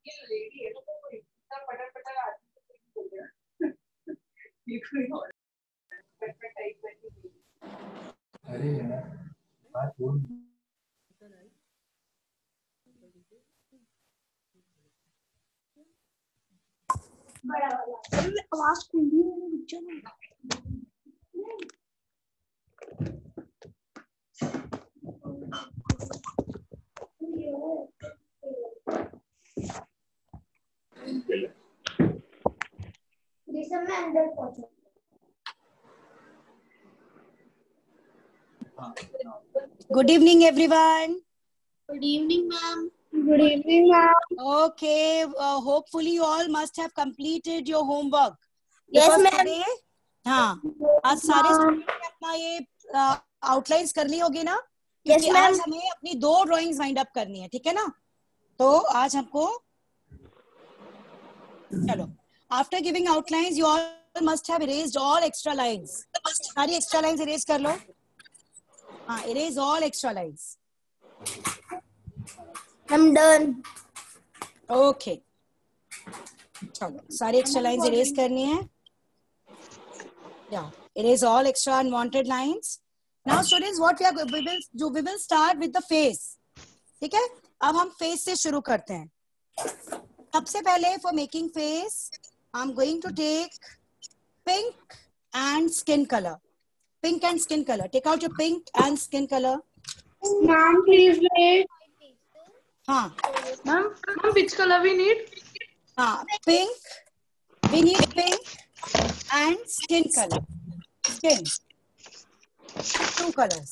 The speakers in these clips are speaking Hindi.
अरे यार बात बोल। आवाज खुली है बच्चों में। अंदर पहुंचो। Good evening, everyone. Good evening, ma'am. Good evening, ma'am. Okay, hopefully you all must have completed your homework. Yes, Because ma'am. today, हाँ, आज सारे स्टूडेंट ने अपना ये आउटलाइंस कर ली होगी ना? क्योंकि Yes, ma'am. आज हमें अपनी 2 ड्राइंग्स वाइंड अप करनी है, ठीक है ना? तो आज हमको चलो, after giving outlines you all must have erased all extra lines. सारी एक्स्ट्रा लाइंस इरेज कर लो. हाँ, erase all extra lines. I'm done. Okay, चलो सारी एक्स्ट्रा लाइंस इरेज करनी है. Yeah, erase all extra unwanted lines. Now, students, what we will start with the face. ठीक है? अब हम face से शुरू करते हैं. सबसे पहले for making face, I'm going to take pink and skin color. Pink and skin color. Take out your pink and skin color. Ma'am, please wait. हाँ. Ma'am, which color we need? हाँ, pink. We need pink and skin color. Skin. 2 colors.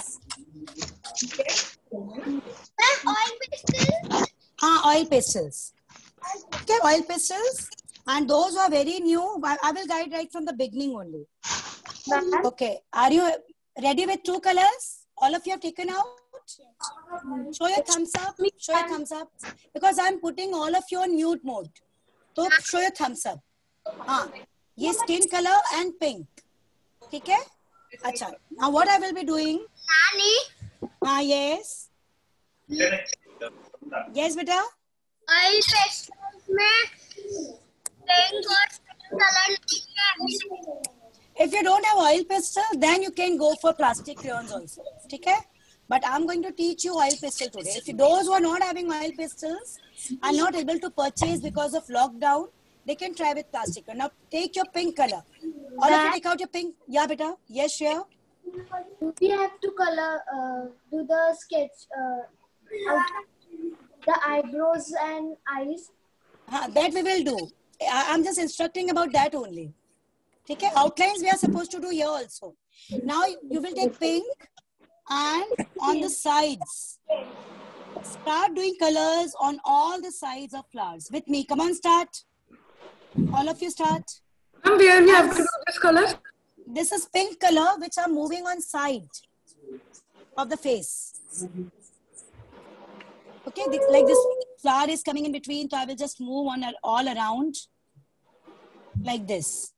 Ma'am, oil pastel. Oil pastels. Okay, oil pastels. And those who are very new, I will guide right from the beginning only. Okay, are you ready with 2 colors? All of you have taken out? Show your thumbs up. Show your thumbs up. Because I am putting all of you on mute mode. So show your thumbs up. हाँ, ये skin color and pink. ठीक है? अच्छा. Now what I will be doing? हाँ, yes. Yes, बेटा. Oil pastel में pink और skin color. If you don't have oil pastel, then you can go for plastic crayons also. ठीक है? But I'm going to teach you oil pastel today. If those who are not having oil pastels are not able to purchase because of lockdown, they can try with plastic. Now take your pink color. All of you take out your pink. Yeah, beta. Yes, Shreya. We have to color, do the sketch, the eyebrows and eyes. That we will do. I'm just instructing about that only. Okay, outlines we are supposed to do here also. Now you will take pink and on the sides. Start doing colors on all the sides of flowers. With me. Come on, start. All of you start. Ma'am, where we have to do this color? This is pink color which I'm moving on side of the face. Okay, like this flower is coming in between, so I will just move on all around like this.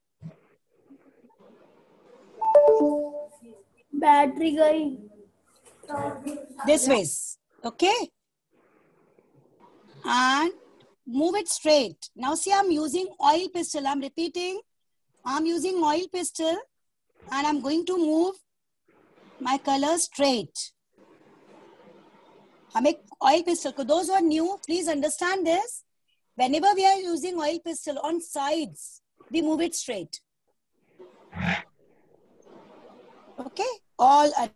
Battery guy. This way. Okay. And move it straight. Now see, I'm using oil pastel. I'm repeating. I'm using oil pastel and I'm going to move my color straight. I make oil pastel. For those who are new, please understand this. Whenever we are using oil pastel on sides, we move it straight. Okay? All are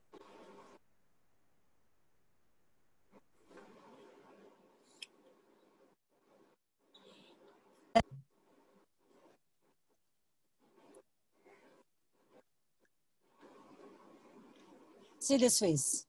see this face.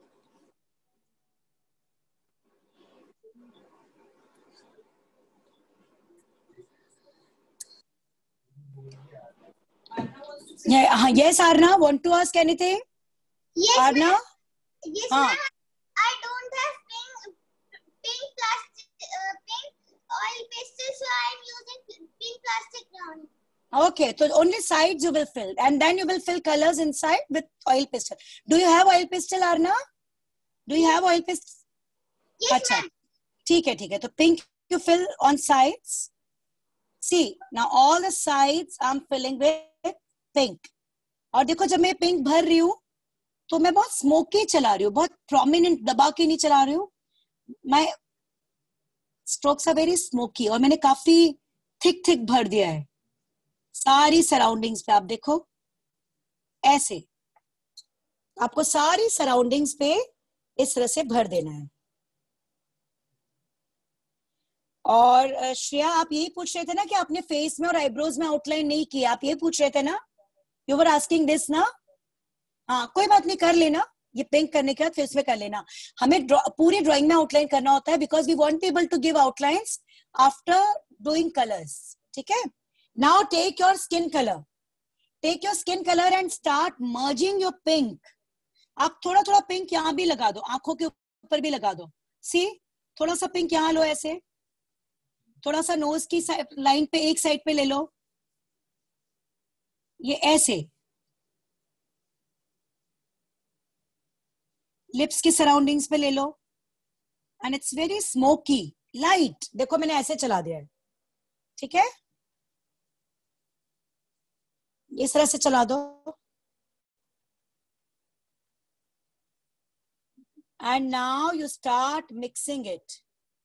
Yeah, yes, Arna, want to ask anything? Yes, Arna? ma'am. Yes, ma'am. I don't have pink plastic, pink oil pastel, so I am using pink plastic round. Okay, so only sides you will fill and then you will fill colors inside with oil pastel. Do you have oil pastel, Arna? Do you have oil pastel? Yes, अच्छा, ma'am. ठीक है. तो pink you fill on sides. See, now all the sides I'm filling with pink. और देखो जब मैं पिंक भर रही हूँ तो मैं बहुत स्मोकी चला रही हूँ, बहुत प्रोमिनेंट दबा के नहीं चला रही हूँ. My strokes are very smoky और मैंने काफी थिक भर दिया है सारी सराउंडिंग्स पे. आप देखो ऐसे आपको सारी सराउंडिंग्स पे इस तरह से भर देना है. और श्रेया आप यही पूछ रहे थे ना कि आपने फेस में और आईब्रोज में आउटलाइन नहीं किया, आप ये पूछ रहे थे ना, यू वर आस्किंग दिस ना. हाँ कोई बात नहीं, कर लेना, ये पिंक करने के बाद फेस में कर लेना. हमें पूरी ड्राइंग में आउटलाइन करना होता है because we want able to give outlines after doing colours. ठीक है. Now take your skin colour, take your skin colour and start merging your pink. आप थोड़ा थोड़ा पिंक यहाँ भी लगा दो, आंखों के ऊपर भी लगा दो. सी थोड़ा सा पिंक यहाँ लो, ऐसे थोड़ा सा नोज की लाइन पे एक साइड पे ले लो, ये ऐसे. लिप्स की सराउंडिंग्स पे ले लो and it's very smoky light. देखो मैंने ऐसे चला दिया है. ठीक है, इस तरह से चला दो. And now you start mixing it.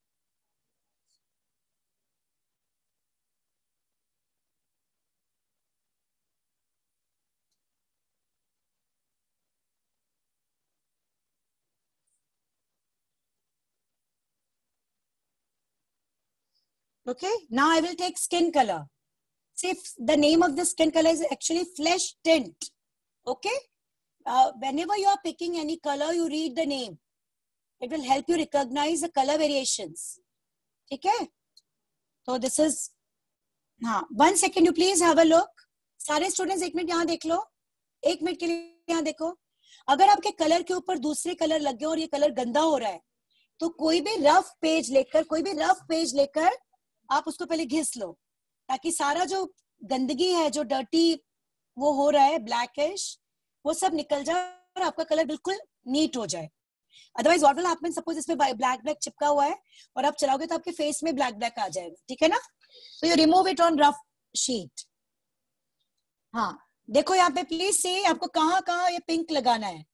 Okay, now I will take skin color. See, the name of the skin color is actually flesh tint. Okay, whenever you are picking any color, you read the name. It will help you recognize the color variations. Okay, so this is, हाँ 1 second you please have a look. सारे स्टूडेंट्स 1 मिनट यहाँ देख लो, 1 मिनट के लिए यहाँ देखो. अगर आपके कलर के ऊपर दूसरे कलर लग गए और ये कलर गंदा हो रहा है तो कोई भी रफ पेज लेकर आप उसको पहले घिस लो, ताकि सारा जो गंदगी है, जो डर्टी वो हो रहा है ब्लैकिश, वो सब निकल जाए और आपका कलर बिल्कुल नीट हो जाए. Otherwise what will happen, suppose इसमें ब्लैक चिपका हुआ है और आप चलाओगे तो आपके फेस में ब्लैक आ जाएगा. ठीक है ना. तो you remove it on rough sheet. हाँ देखो यहाँ पे प्लीज से आपको कहाँ ये पिंक लगाना है.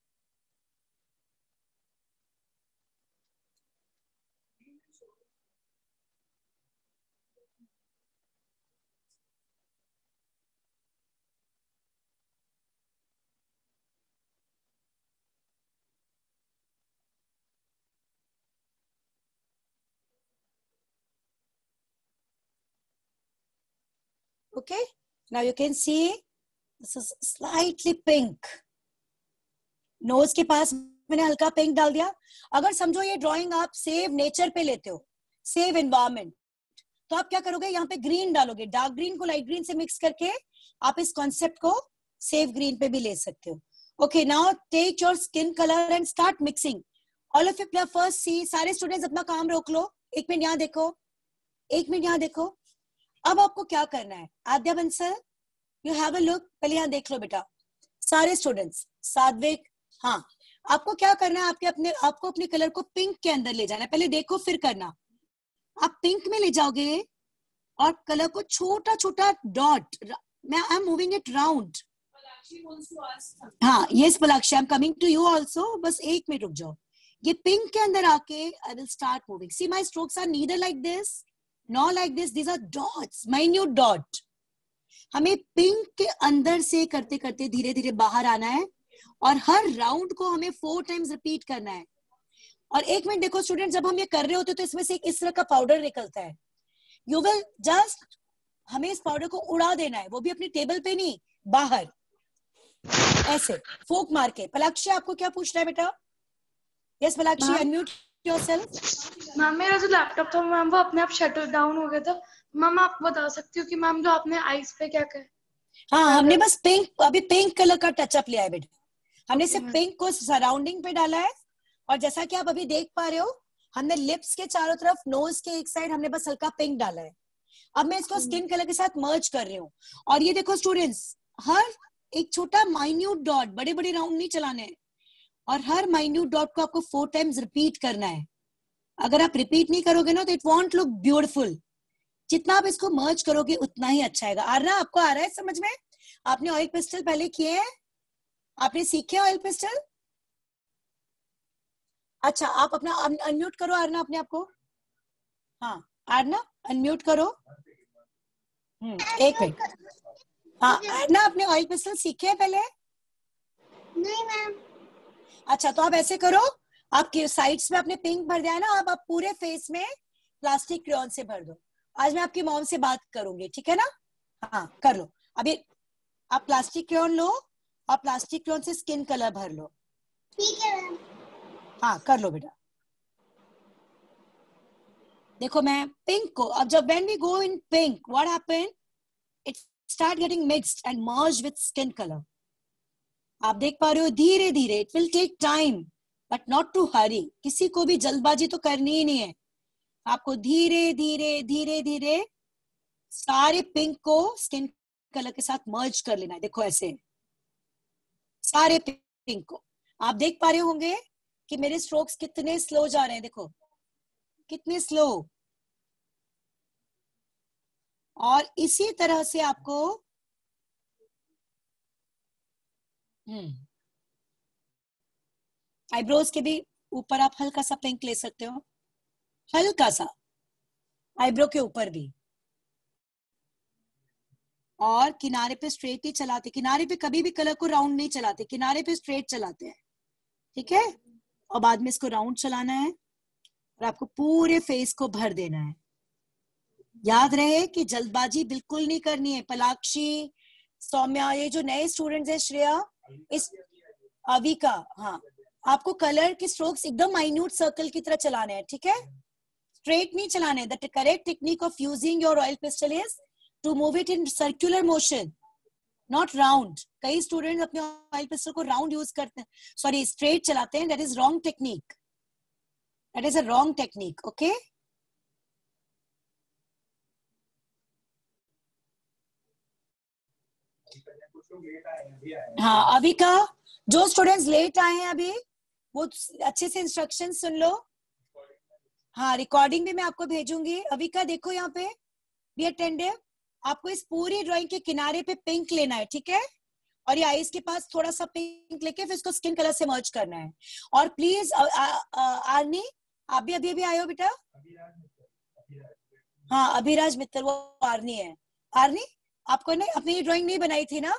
Okay, now you can see this is slightly pink. Nose के पास मैंने हल्का पिंक डाल दिया. अगर समझो ये ड्राइंग आप सेव नेचर पे लेते हो, सेव एनवायरमेंट, तो आप क्या करोगे, यहाँ पे ग्रीन डालोगे, डार्क ग्रीन को लाइट ग्रीन से मिक्स करके आप इस कॉन्सेप्ट को सेव ग्रीन पे भी ले सकते हो. Okay, now take your skin colour and start mixing. All of you first see, सारे स्टूडेंट्स अपना काम रोक लो, 1 मिनट यहाँ देखो, 1 मिनट यहाँ देखो. अब आपको क्या करना है, Aadya Bansal, you have a look, पहले यहाँ देख लो बेटा सारे स्टूडेंट्स. सात्विक, हाँ आपको क्या करना है, आपको अपने कलर को पिंक के अंदर ले जाना है. पहले देखो फिर करना. आप पिंक में ले जाओगे और कलर को छोटा छोटा डॉट, मैं I am moving it round. हाँ yes Palakshi, I am coming to you also, बस 1 मिनट रुक जाओ. ये पिंक के अंदर आके I will start moving. See my strokes are neither like this not like this, these are dots, minute dot. हमें पिंक के अंदर से करते करते धीरे धीरे बाहर आना है और हर राउंड को हमें 4 टाइम्स रिपीट करना है. और 1 मिनट देखो स्टूडेंट, जब हम ये कर रहे होते तो इसमें से एक इस तरह का पाउडर निकलता है. यू विल जस्ट, हमें इस पाउडर को उड़ा देना है, वो भी अपनी टेबल पे नहीं, बाहर ऐसे फोक मार के. पलाक्षी आपको क्या पूछना है बेटा? Yes Palakshi, unmute yourself. Ma'am मेरा जो लैपटॉप था मैम वो अपने आप शट डाउन हो गया था. मैम आप बता सकती हो कि मैम जो आपने आईज पे क्या कहा? हाँ हमने बस पिंक, अभी पिंक कलर का टचअप लिया है बेटा. हमने सिर्फ पिंक को सराउंडिंग पे डाला है और जैसा कि आप अभी देख पा रहे हो हमने लिप्स के चारों तरफ, नोज के एक साइड हमने बस हल्का पिंक डाला है. अब मैं इसको स्किन कलर के साथ मर्ज कर रही हूँ. और ये देखो स्टूडेंट्स, हर एक छोटा माइन्यूट डॉट, बड़े बड़े राउंड नहीं चलाने हैं, और हर माइन्यूट डॉट को आपको 4 टाइम्स रिपीट करना है. अगर आप रिपीट नहीं करोगे ना तो इट वॉन्ट लुक ब्यूटिफुल। जितना आप इसको मर्ज करोगे उतना ही अच्छा आएगा। आरना, आपको आ रहा है समझ में? आपने ऑयल पेस्टल पहले किए हैं? आपने सीखे ऑयल पेस्टल? अच्छा, आप अपना अनम्यूट करो आरना अपने आप को। हाँ आरना, अनम्यूट करो। एक मिनट। हाँ आरना, आपने ऑयल पेस्टल सीखे हैं पहले? नहीं मैम। अच्छा, तो आप ऐसे करो, आपके साइड्स में आपने पिंक भर दिया है ना, अब आप पूरे फेस में प्लास्टिक क्रेयॉन से भर दो। आज मैं आपकी मॉम से बात करूंगी, ठीक है ना? हाँ कर लो। अभी आप प्लास्टिक क्रेयॉन लो और प्लास्टिक क्रेयॉन से स्किन कलर भर लो। ठीक है मैम। हाँ कर लो बेटा। देखो मैं पिंक को, अब जब when we go in pink what happen, it start getting mixed and merge with skin colour. आप देख पा रहे हो धीरे धीरे, it will take time but not to hurry. किसी को भी जल्दबाजी तो करनी ही नहीं है, आपको धीरे धीरे धीरे धीरे सारे पिंक को स्किन कलर के साथ मर्ज कर लेना है। देखो ऐसे सारे पिंक को। आप देख पा रहे होंगे कि मेरे स्ट्रोक्स कितने स्लो जा रहे हैं, देखो कितने स्लो। और इसी तरह से आपको आईब्रोज के भी ऊपर आप हल्का सा पिंक ले सकते हो, हल्का सा आईब्रो के ऊपर भी। और किनारे पे स्ट्रेट ही चलाते, किनारे पे कभी भी कलर को राउंड नहीं चलाते, किनारे पे स्ट्रेट चलाते हैं, ठीक है? और बाद में इसको राउंड चलाना है और आपको पूरे फेस को भर देना है। याद रहे कि जल्दबाजी बिल्कुल नहीं करनी है। पलाक्षी, सौम्या, ये जो नए स्टूडेंट्स हैं, श्रेया, इस अविका, हाँ आपको कलर के स्ट्रोक्स एकदम माइन्यूट सर्कल की तरह चलाने हैं, ठीक है? स्ट्रेट नहीं चलाने। The correct technique of using your oil pastel is to move it in circular motion, not round. कई स्टूडेंट्स अपने ऑयल पिस्टल को राउंड यूज करते हैं, सॉरी स्ट्रेट चलाते हैं। That is wrong technique, that is a wrong technique, okay? हाँ अभी का जो स्टूडेंट्स लेट आए हैं अभी, वो अच्छे से इंस्ट्रक्शन सुन लो। हाँ रिकॉर्डिंग भी मैं आपको भेजूंगी। अभी का देखो यहाँ पे बी अटेंटिव, आपको इस पूरी ड्राइंग के किनारे पे पिंक लेना है, ठीक है? और ये आईज के पास थोड़ा सा पिंक लेके फिर इसको स्किन कलर से मर्ज करना है। और प्लीज आर्नी, आप भी अभी आए हो बेटा? हाँ अभिराज मित्तल, वो आर्नी है। आर्नी, आपको ने अपनी ये ड्राइंग नहीं बनाई थी ना?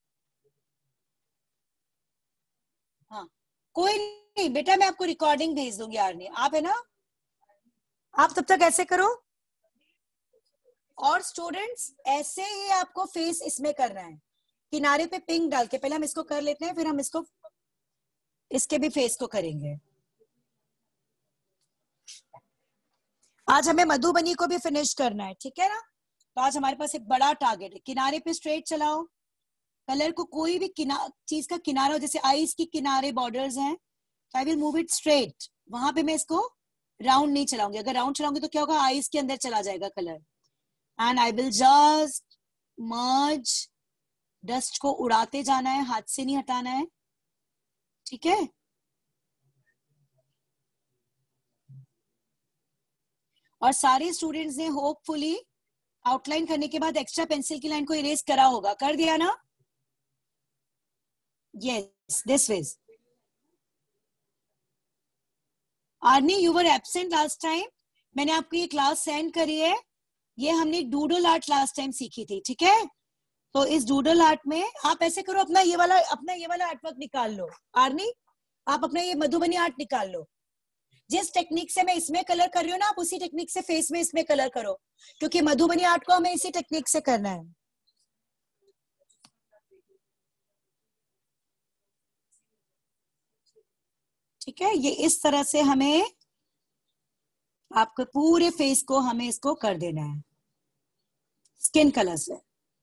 हाँ कोई नहीं बेटा, मैं आपको रिकॉर्डिंग भेज दूंगी। आर्नी आप है ना? आप तब तक ऐसे करो। और स्टूडेंट्स ऐसे ही आपको फेस इसमें करना है, किनारे पे पिंक डाल के। पहले हम इसको कर लेते हैं, फिर हम इसको इसके भी फेस को करेंगे। आज हमें मधुबनी को भी फिनिश करना है, ठीक है ना? तो आज हमारे पास एक बड़ा टारगेट है। किनारे पे स्ट्रेट चलाओ, कलर को कोई भी चीज का किनारा हो, जैसे आईज की किनारे बॉर्डर्स हैं, तो I will move it straight. वहां पे मैं इसको राउंड नहीं चलाऊंगी। अगर राउंड चलाऊंगी तो क्या होगा, आईज के अंदर चला जाएगा colour. And I will just merge, dust को उड़ाते जाना है, हाथ से नहीं हटाना है, ठीक है? और सारे स्टूडेंट्स ने होपफुली आउटलाइन करने के बाद एक्स्ट्रा पेंसिल की लाइन को इरेज करा होगा, कर दिया ना? Yes, this ways. Aarni, you were absent last time, मैंने आपको ये क्लास सेंड करी है। ये हमने डूडल आर्ट लास्ट टाइम सीखी थी, ठीक है? तो इस डूडल आर्ट में आप ऐसे करो, अपना ये वाला आर्टवर्क निकाल लो। आर्नी, आप अपना ये मधुबनी आर्ट निकाल लो। जिस टेक्निक से मैं इसमें कलर कर रही हूँ ना, आप उसी टेक्निक से फेस में इसमें कलर करो, क्योंकि मधुबनी आर्ट को हमें इसी टेक्निक से करना है। ठीक है, ये इस तरह से हमें आपके पूरे फेस को हमें इसको कर देना है स्किन कलर से।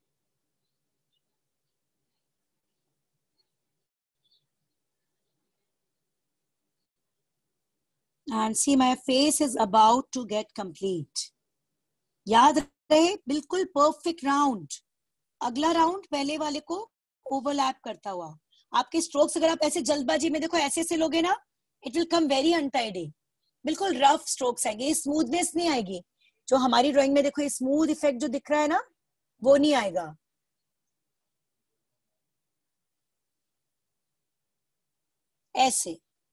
And see, my face is about to get complete. याद रहे, बिल्कुल परफेक्ट राउंड। अगला राउंड पहले वाले को ओवरलैप करता हुआ। आपके स्ट्रोक्स अगर आप ऐसे जल्दबाजी में देखो ऐसे से लोगे ना, it will come very untidy. बिल्कुल रफ स्ट्रोक्स आएंगे, स्मूथनेस नहीं आएगी। जो हमारी ड्राइंग में देखो ये स्मूथ इफेक्ट जो दिख रहा है ना, वो नहीं आएगा। ऐसे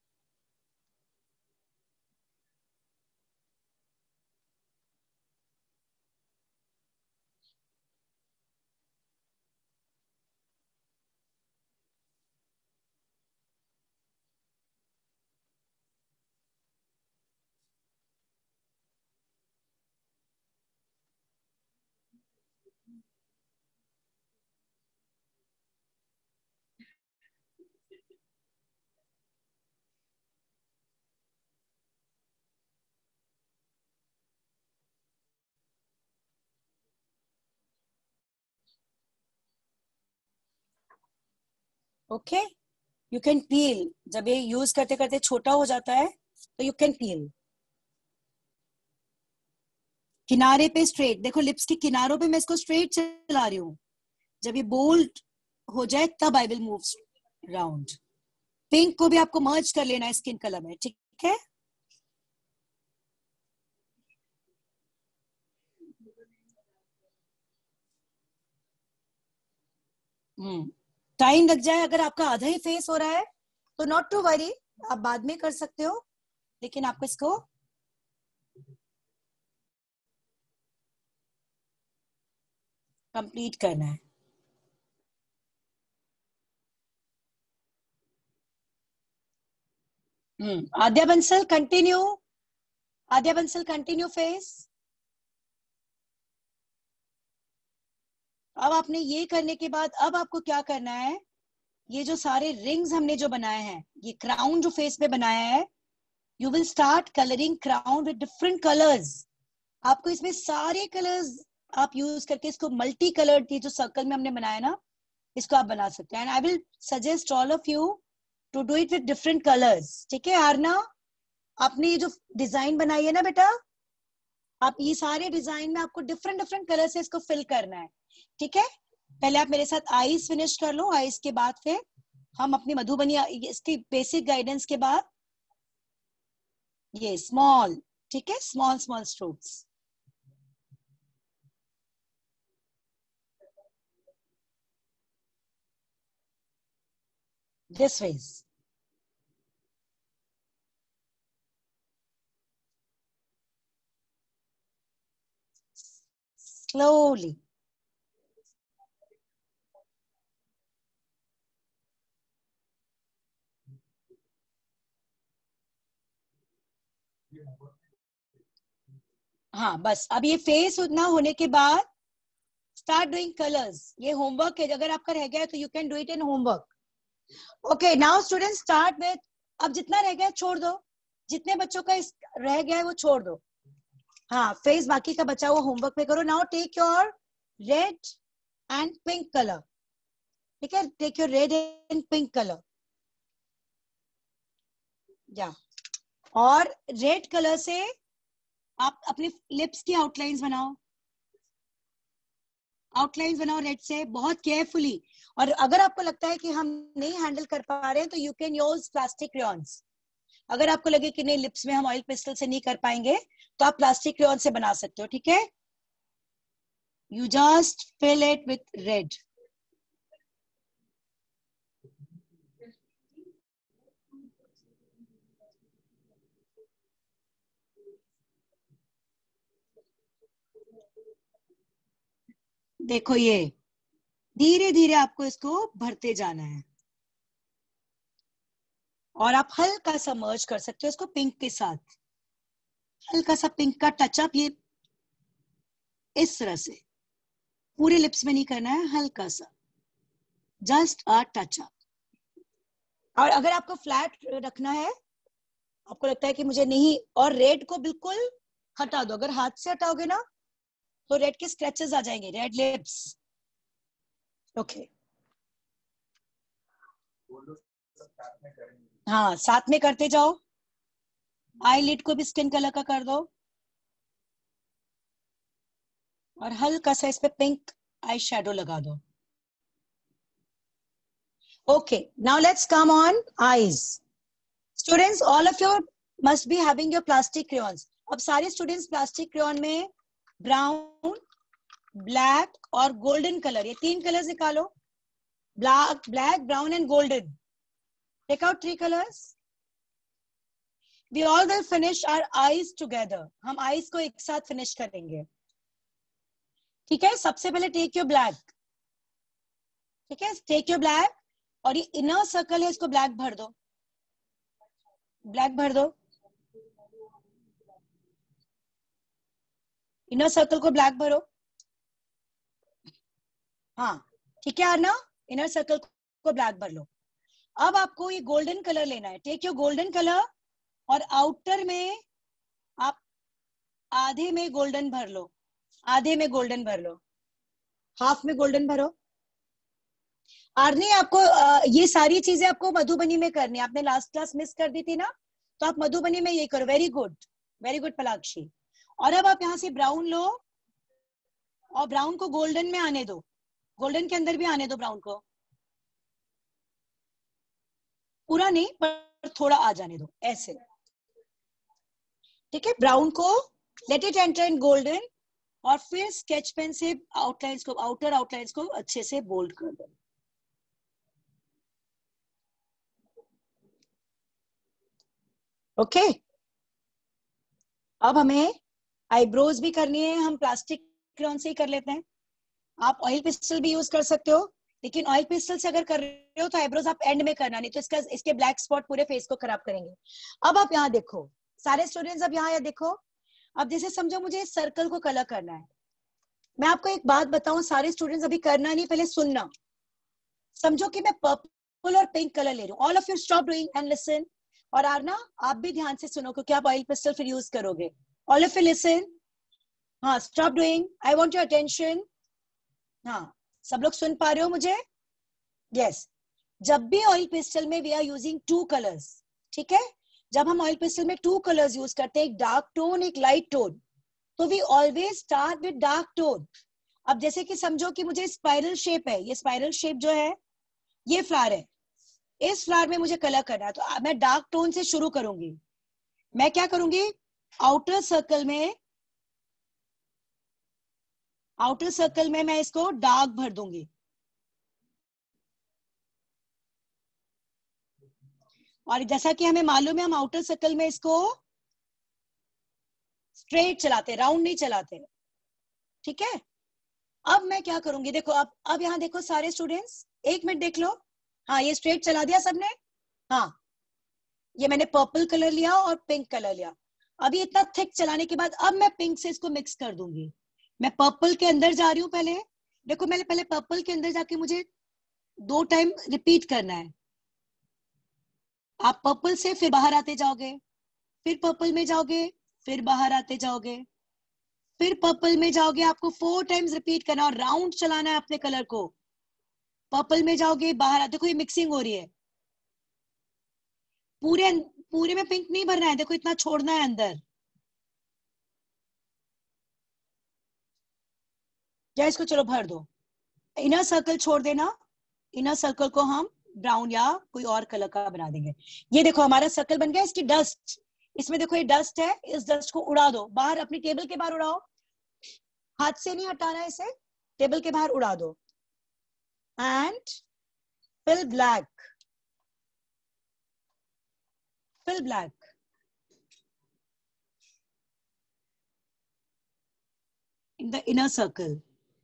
ओके। यू कैन पील, जब ये यूज करते करते छोटा हो जाता है तो यू कैन पील। किनारे पे स्ट्रेट, देखो लिप्स के किनारों पे मैं इसको स्ट्रेट चला रही हूँ। जब ये बोल्ड हो जाए तब I will move round. Pink को भी आपको मर्ज कर लेना है स्किन कलर में, ठीक है। टाइम लग जाए, अगर आपका आधा ही फेस हो रहा है तो नॉट टू वरी, आप बाद में कर सकते हो, लेकिन आपको इसको कंप्लीट करना है। Aadya Bansal continue, Aadya Bansal continue face. अब आपने ये करने के बाद अब आपको क्या करना है, ये जो सारे रिंग्स हमने जो बनाए हैं, ये क्राउन जो फेस पे बनाया है, you will start colouring crown with different colours. आपको इसमें सारे कलर्स आप यूज करके इसको मल्टी कलर्ड, ये जो सर्कल में हमने बनाया ना, इसको आप बना सकते हैं। And I will suggest all of you to do it with different colours, ठीक है। आरना, आपने ये जो डिजाइन बनाई है ना बेटा, आप ये सारे डिजाइन में आपको डिफरेंट डिफरेंट कलर से इसको फिल करना है, ठीक है। पहले आप मेरे साथ आईज फिनिश कर लो, आईज के बाद फिर हम अपनी मधुबनी, इसकी बेसिक गाइडेंस के बाद ये स्मॉल, ठीक है, small small strokes. This ways. Slowly. हाँ बस, अब ये फेस उतना होने के बाद स्टार्ट डूइंग कलर्स। ये होमवर्क है, अगर आपका रह गया है तो you can do it in homework. Okay, now students start with, अब जितना रह गया है छोड़ दो, जितने बच्चों का रह गया है वो छोड़ दो। हाँ, फेस बाकी का बचा हुआ होमवर्क में करो। Now take your red and pink colour, ठीक है, take your red and pink colour, या और रेड कलर से आप अपने लिप्स की आउटलाइंस बनाओ, आउटलाइंस बनाओ रेड से बहुत केयरफुली। और अगर आपको लगता है कि हम नहीं हैंडल कर पा रहे हैं तो you can use plastic crayons. अगर आपको लगे कि नहीं लिप्स में हम ऑयल पेस्टल से नहीं कर पाएंगे तो आप प्लास्टिक क्रेयॉन से बना सकते हो, ठीक है। You just fill it with red. देखो ये धीरे धीरे आपको इसको भरते जाना है, और आप हल्का सा मर्ज कर सकते हो इसको पिंक के साथ, हल्का सा पिंक का टचअप, ये इस तरह से पूरे लिप्स में नहीं करना है, हल्का सा जस्ट अ टचअप। और अगर आपको फ्लैट रखना है, आपको लगता है कि मुझे नहीं, और रेड को बिल्कुल हटा दो, अगर हाथ से हटाओगे ना तो रेड के स्क्रैचेस आ जाएंगे, रेड लिप्स। ओके, हाँ साथ में करते जाओ। आईलिड को भी स्किन कलर का कर दो, और हल्का सा इस पे पिंक आई शेडो लगा दो। Okay, now let's come on eyes. Students, all of you must be having your plastic crayons. अब सारे स्टूडेंट्स प्लास्टिक क्रेयॉन में ब्राउन, ब्लैक और गोल्डन कलर, ये 3 कलर्स निकालो. Black, brown and golden. Take out 3 colours. We all will finish our eyes together. हम eyes को एक साथ फिनिश करेंगे. ठीक है, सबसे पहले टेक योर ब्लैक. ठीक है, टेक योर ब्लैक, और ये इनर सर्कल है, इसको ब्लैक भर दो. ब्लैक भर दो. इनर सर्कल को ब्लैक भरो. हाँ ठीक है आरना, इनर सर्कल को ब्लैक भर लो. अब आपको ये गोल्डन कलर लेना है. टेक योर गोल्डन कलर, और आउटर में आप आधे में गोल्डन भर लो. आधे में गोल्डन भर लो. हाफ में गोल्डन भरो. आरनी, आपको ये सारी चीजें आपको मधुबनी में करनी है. आपने लास्ट क्लास मिस कर दी थी ना, तो आप मधुबनी में ये करो. Very good Palakshi. और अब आप यहाँ से ब्राउन लो, और ब्राउन को गोल्डन में आने दो. गोल्डन के अंदर भी आने दो ब्राउन को. पूरा नहीं, पर थोड़ा आ जाने दो, ऐसे. ठीक है, ब्राउन को let it enter in golden, और फिर स्केच पेन से आउटलाइंस को, आउटर आउटलाइंस को अच्छे से बोल्ड कर दो. ओके, अब हमें आईब्रोज भी करनी है. हम प्लास्टिक क्रेयॉन से ही कर लेते हैं. आप ऑयल पिस्टल भी यूज कर सकते हो, लेकिन ऑयल पिस्टल से अगर कर रहे हो तो आईब्रोज आप एंड में करना, नहीं तो इसके ब्लैक स्पॉट पूरे फेस को खराब करेंगे. अब आप यहाँ देखो सारे स्टूडेंट्स, अब यहाँ देखो. अब जैसे समझो मुझे इस सर्कल को कलर करना है. मैं आपको एक बात बताऊं, सारे स्टूडेंट्स अभी करना नहीं, पहले सुनना. समझो कि मैं पर्पल और पिंक कलर ले रही हूँ. All of you stop doing and listen. और आरना, आप भी ध्यान से सुनो, क्योंकि आप ऑयल पिस्टल फिर यूज करोगे. All of you listen. हाँ, stop doing. I want your attention. हाँ, सब लोग सुन पा रहे हो मुझे? यस. जब भी ऑयल पिस्टल में वी आर यूजिंग 2 कलर्स. ठीक है, जब हम ऑयल पिस्टल में 2 कलर्स यूज करते हैं, एक डार्क टोन, एक लाइट टोन, तो we always start with dark tone. अब जैसे कि समझो कि मुझे स्पाइरल शेप है, ये स्पाइरल शेप जो है, ये फ्लावर है. इस फ्लावर में मुझे कलर करना है, तो मैं डार्क टोन से शुरू करूंगी. मैं क्या करूंगी, आउटर सर्कल में मैं इसको डार्क भर दूंगी. और जैसा कि हमें मालूम है, हम आउटर सर्कल में इसको स्ट्रेट चलाते, राउंड नहीं चलाते. ठीक है, अब मैं क्या करूंगी, देखो अब यहाँ देखो सारे स्टूडेंट्स, 1 मिनट देख लो. हाँ, ये स्ट्रेट चला दिया सबने. हाँ, ये मैंने पर्पल कलर लिया और पिंक कलर लिया. अभी इतना थिक चलाने के बाद अब मैं पिंक से इसको मिक्स कर दूंगी. मैं पर्पल के अंदर जा रही हूँ. पहले देखो, मैंने पहले पर्पल के अंदर जाके मुझे 2 टाइम रिपीट करना है. आप पर्पल से फिर बाहर आते जाओगे, फिर पर्पल में जाओगे, फिर बाहर आते जाओगे, फिर पर्पल में जाओगे. आपको 4 टाइम्स रिपीट करना और राउंड चलाना है अपने कलर को. पर्पल में जाओगे, बाहर आते. देखो ये मिक्सिंग हो रही है. पूरे में पिंक नहीं भरना है. देखो इतना छोड़ना है अंदर. या इसको चलो भर दो. इनर सर्कल छोड़ देना. इनर सर्कल को हम ब्राउन या कोई और कलर का बना देंगे. ये देखो हमारा सर्कल बन गया. इसकी डस्ट, इसमें देखो ये डस्ट है, इस डस्ट को उड़ा दो बाहर, अपनी टेबल के बाहर उड़ाओ. हाथ से नहीं हटाना है इसे, टेबल के बाहर उड़ा दो. And fill black. Fill black. In the inner circle.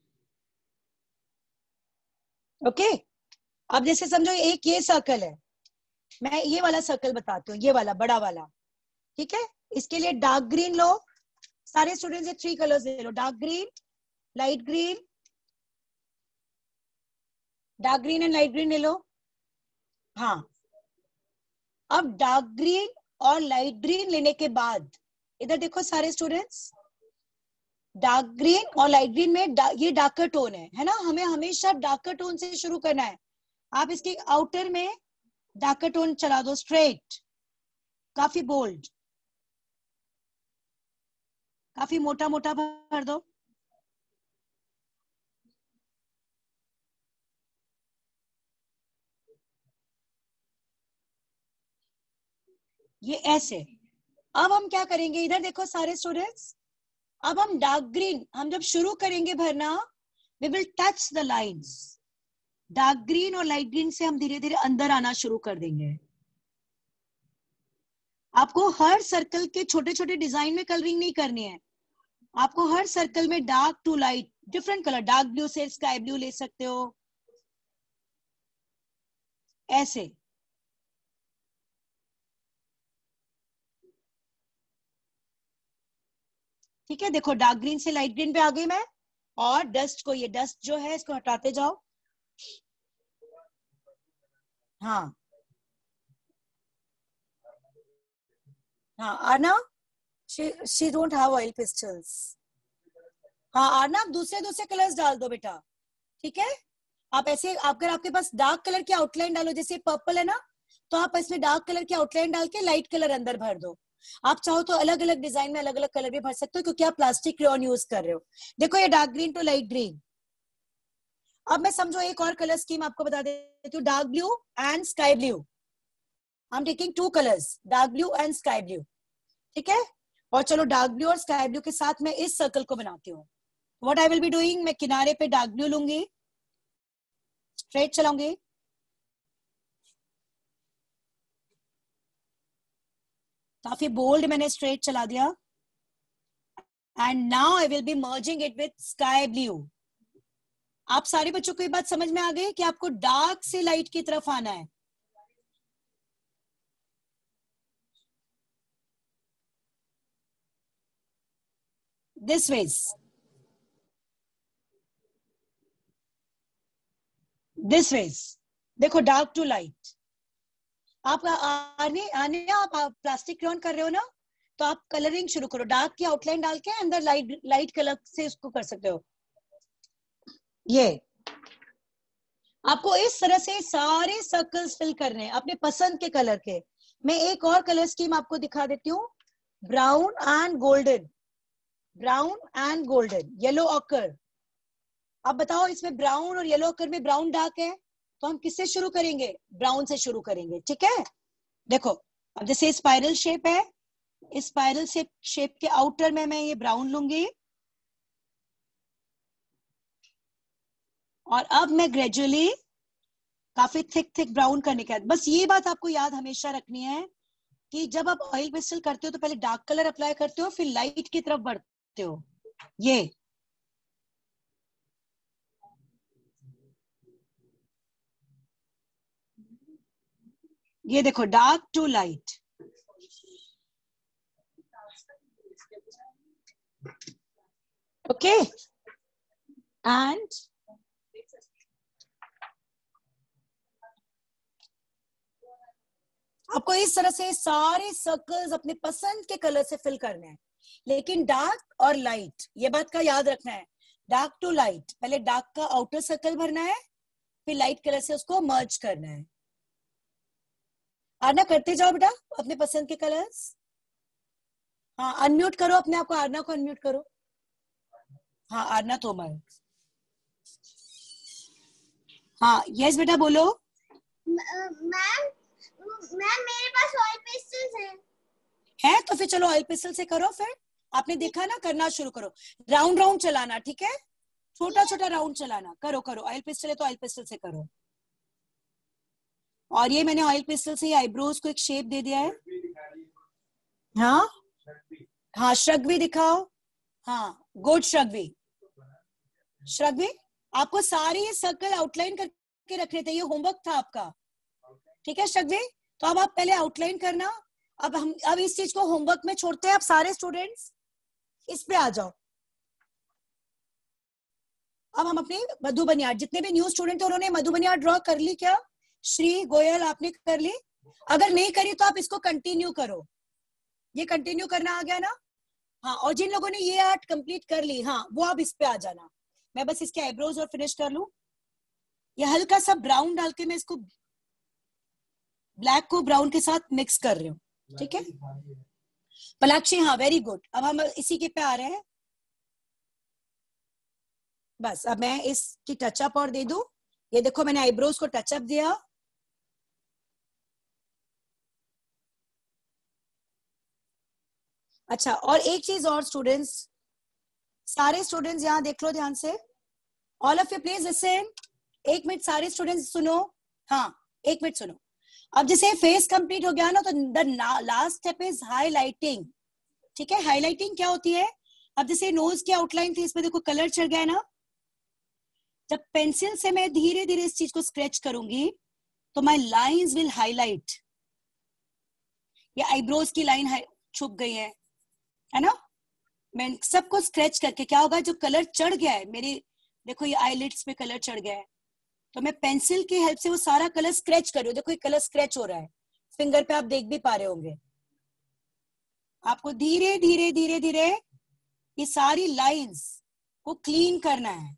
Okay, अब जैसे समझो एक ये सर्कल है, मैं ये वाला सर्कल बताती हूँ, ये वाला बड़ा वाला. ठीक है, इसके लिए डार्क ग्रीन लो. सारे स्टूडेंट्स ये 3 कलर्स ले लो. Dark green, light green, dark green and light green ले लो. हाँ, अब डार्क ग्रीन और लाइट ग्रीन लेने के बाद इधर देखो सारे स्टूडेंट्स, डार्क ग्रीन और लाइट ग्रीन में ये डार्कर टोन है ना. हमें हमेशा डार्कर टोन से शुरू करना है. आप इसके आउटर में डार्कर टोन चला दो, स्ट्रेट, काफी बोल्ड, काफी मोटा मोटा भर दो. ये ऐसे. अब हम क्या करेंगे, इधर देखो सारे स्टूडेंट्स, अब हम डार्क ग्रीन, हम जब शुरू करेंगे भरना, we will touch the lines. Dark green और लाइट ग्रीन से हम धीरे धीरे अंदर आना शुरू कर देंगे। आपको हर सर्कल के छोटे छोटे डिजाइन में कलरिंग नहीं करनी है, आपको हर सर्कल में dark to light different colour, dark blue से स्काई ब्लू ले सकते हो, ऐसे। ठीक है, देखो डार्क ग्रीन से लाइट ग्रीन पे आ गई मैं, और डस्ट को, ये डस्ट जो है इसको हटाते जाओ। हाँ हाँ आना, she don't have oil pastels। हाँ आना, आप दूसरे दूसरे कलर्स डाल दो बेटा, ठीक है। आप ऐसे, अगर आपके पास डार्क कलर की आउटलाइन डालो, जैसे पर्पल है ना, तो आप इसमें डार्क कलर की आउटलाइन डाल के लाइट कलर अंदर भर दो। आप चाहो तो अलग अलग डिजाइन में अलग अलग कलर भी भर सकते हो, क्योंकि आप प्लास्टिक क्रेयॉन यूज कर रहे हो। देखो ये dark green to light green. अब मैं समझो एक और कलर स्कीम आपको बता देती हूँ, dark blue and sky blue. I am taking 2 colours, dark blue and sky blue, ठीक है। और चलो डार्क ब्लू और स्काई ब्लू के साथ मैं इस सर्कल को बनाती हूँ। What I will be doing, मैं किनारे पे डार्क ब्लू लूंगी, स्ट्रेट चलाऊंगी, काफी बोल्ड मैंने स्ट्रेट चला दिया, and now I will be merging it with sky blue. आप सारे बच्चों को ये बात समझ में आ गई कि आपको डार्क से लाइट की तरफ आना है। दिस वेज, दिस वेज, देखो डार्क टू लाइट। आप आने आने आप प्लास्टिक क्रेयॉन कर रहे हो ना, तो आप कलरिंग शुरू करो, डार्क की आउटलाइन डाल के अंदर लाइट लाइट कलर से उसको कर सकते हो। ये आपको इस तरह से सारे सर्कल्स फिल करने हैं अपने पसंद के कलर के। मैं एक और कलर स्कीम आपको दिखा देती हूँ, brown and golden, brown and golden, yellow ochre. अब बताओ इसमें ब्राउन और येलो ऑकर में ब्राउन डार्क है, तो हम किससे शुरू करेंगे, ब्राउन से शुरू करेंगे, ठीक है। देखो अब जैसे स्पाइरल शेप है, इस स्पाइरल शेप के आउटर में मैं ये ब्राउन लूंगी, और अब मैं ग्रेजुअली काफी थिक थिक ब्राउन करने के बाद, बस ये बात आपको याद हमेशा रखनी है कि जब आप ऑयल पेस्टल करते हो तो पहले डार्क कलर अप्लाई करते हो, फिर लाइट की तरफ बढ़ते हो। ये देखो dark to light, okay. And आपको इस तरह से सारे सर्कल्स अपने पसंद के कलर से फिल करने हैं, लेकिन डार्क और लाइट, ये बात का याद रखना है, डार्क टू लाइट, पहले डार्क का आउटर सर्कल भरना है, फिर लाइट कलर से उसको मर्ज करना है। आरना करते जाओ बेटा अपने पसंद के कलर्स। हाँ अनम्यूट करो अपने आप को, आरना को अनम्यूट करो। हाँ आरना तोमर, हाँ यस बेटा बोलो। मैम मेरे पास ऑयल पेस्टल्स है तो फिर चलो ऑयल पेस्टल से करो। फिर आपने देखा ना, करना शुरू करो, राउंड राउंड चलाना, ठीक है, छोटा छोटा राउंड चलाना, करो करो। ऑयल पेस्टल है तो ऑयल पेस्टल से करो। और ये मैंने ऑयल पेस्टल से आईब्रोज को एक शेप दे दिया है। हाँ हाँ श्रग भी दिखाओ। हाँ गुड श्रगवी, श्रगवी आपको सारे ये सर्कल आउटलाइन करके रखने थे, ये होमवर्क था आपका, ठीक है श्रगवी। तो अब आप पहले आउटलाइन करना, अब इस चीज को होमवर्क में छोड़ते हैं। आप सारे स्टूडेंट्स इस पे आ जाओ। अब हम अपने मधु बनियाड, जितने भी न्यू स्टूडेंट थे उन्होंने मधु बनियाड ड्रॉ कर ली क्या? श्री गोयल आपने कर ली? अगर नहीं करी तो आप इसको कंटिन्यू करो, ये कंटिन्यू करना आ गया ना। हाँ और जिन लोगों ने ये आर्ट कंप्लीट कर ली, हाँ वो आप इस पे आ जाना। मैं बस इसके आईब्रोज और फिनिश कर लूं। ये हल्का सा ब्राउन डाल के मैं इसको ब्लैक को ब्राउन के साथ मिक्स कर रही हूँ, ठीक है पलाक्षी, हाँ वेरी गुड। अब हम इसी के पे आ रहे हैं। बस अब मैं इसकी टचअप और दे दूं। ये देखो मैंने आईब्रोज को टचअप दिया, अच्छा, और एक चीज और स्टूडेंट्स, सारे स्टूडेंट्स यहाँ देख लो ध्यान से, all of you please listen. एक मिनट सारे स्टूडेंट्स सुनो, हाँ एक मिनट सुनो। अब जैसे फेस कंप्लीट हो गया ना, तो the last step is highlighting. ठीक है, हाईलाइटिंग क्या होती है? अब जैसे नोज की आउटलाइन थी, इसमें देखो कलर चढ़ गया है ना। जब पेंसिल से मैं धीरे धीरे इस चीज को स्क्रैच करूंगी तो माय लाइंस विल हाईलाइट। ये आईब्रोज की लाइन छुप गई है ना। मैं सबको स्क्रैच करके क्या होगा, जो कलर चढ़ गया है मेरी, देखो ये आईलिड्स पे कलर चढ़ गया है, तो मैं पेंसिल की हेल्प से वो सारा कलर स्क्रैच कर रही हूँ। देखो ये कलर स्क्रैच हो रहा है फिंगर पे, आप देख भी पा रहे होंगे। आपको धीरे धीरे धीरे धीरे ये सारी लाइंस को क्लीन करना है।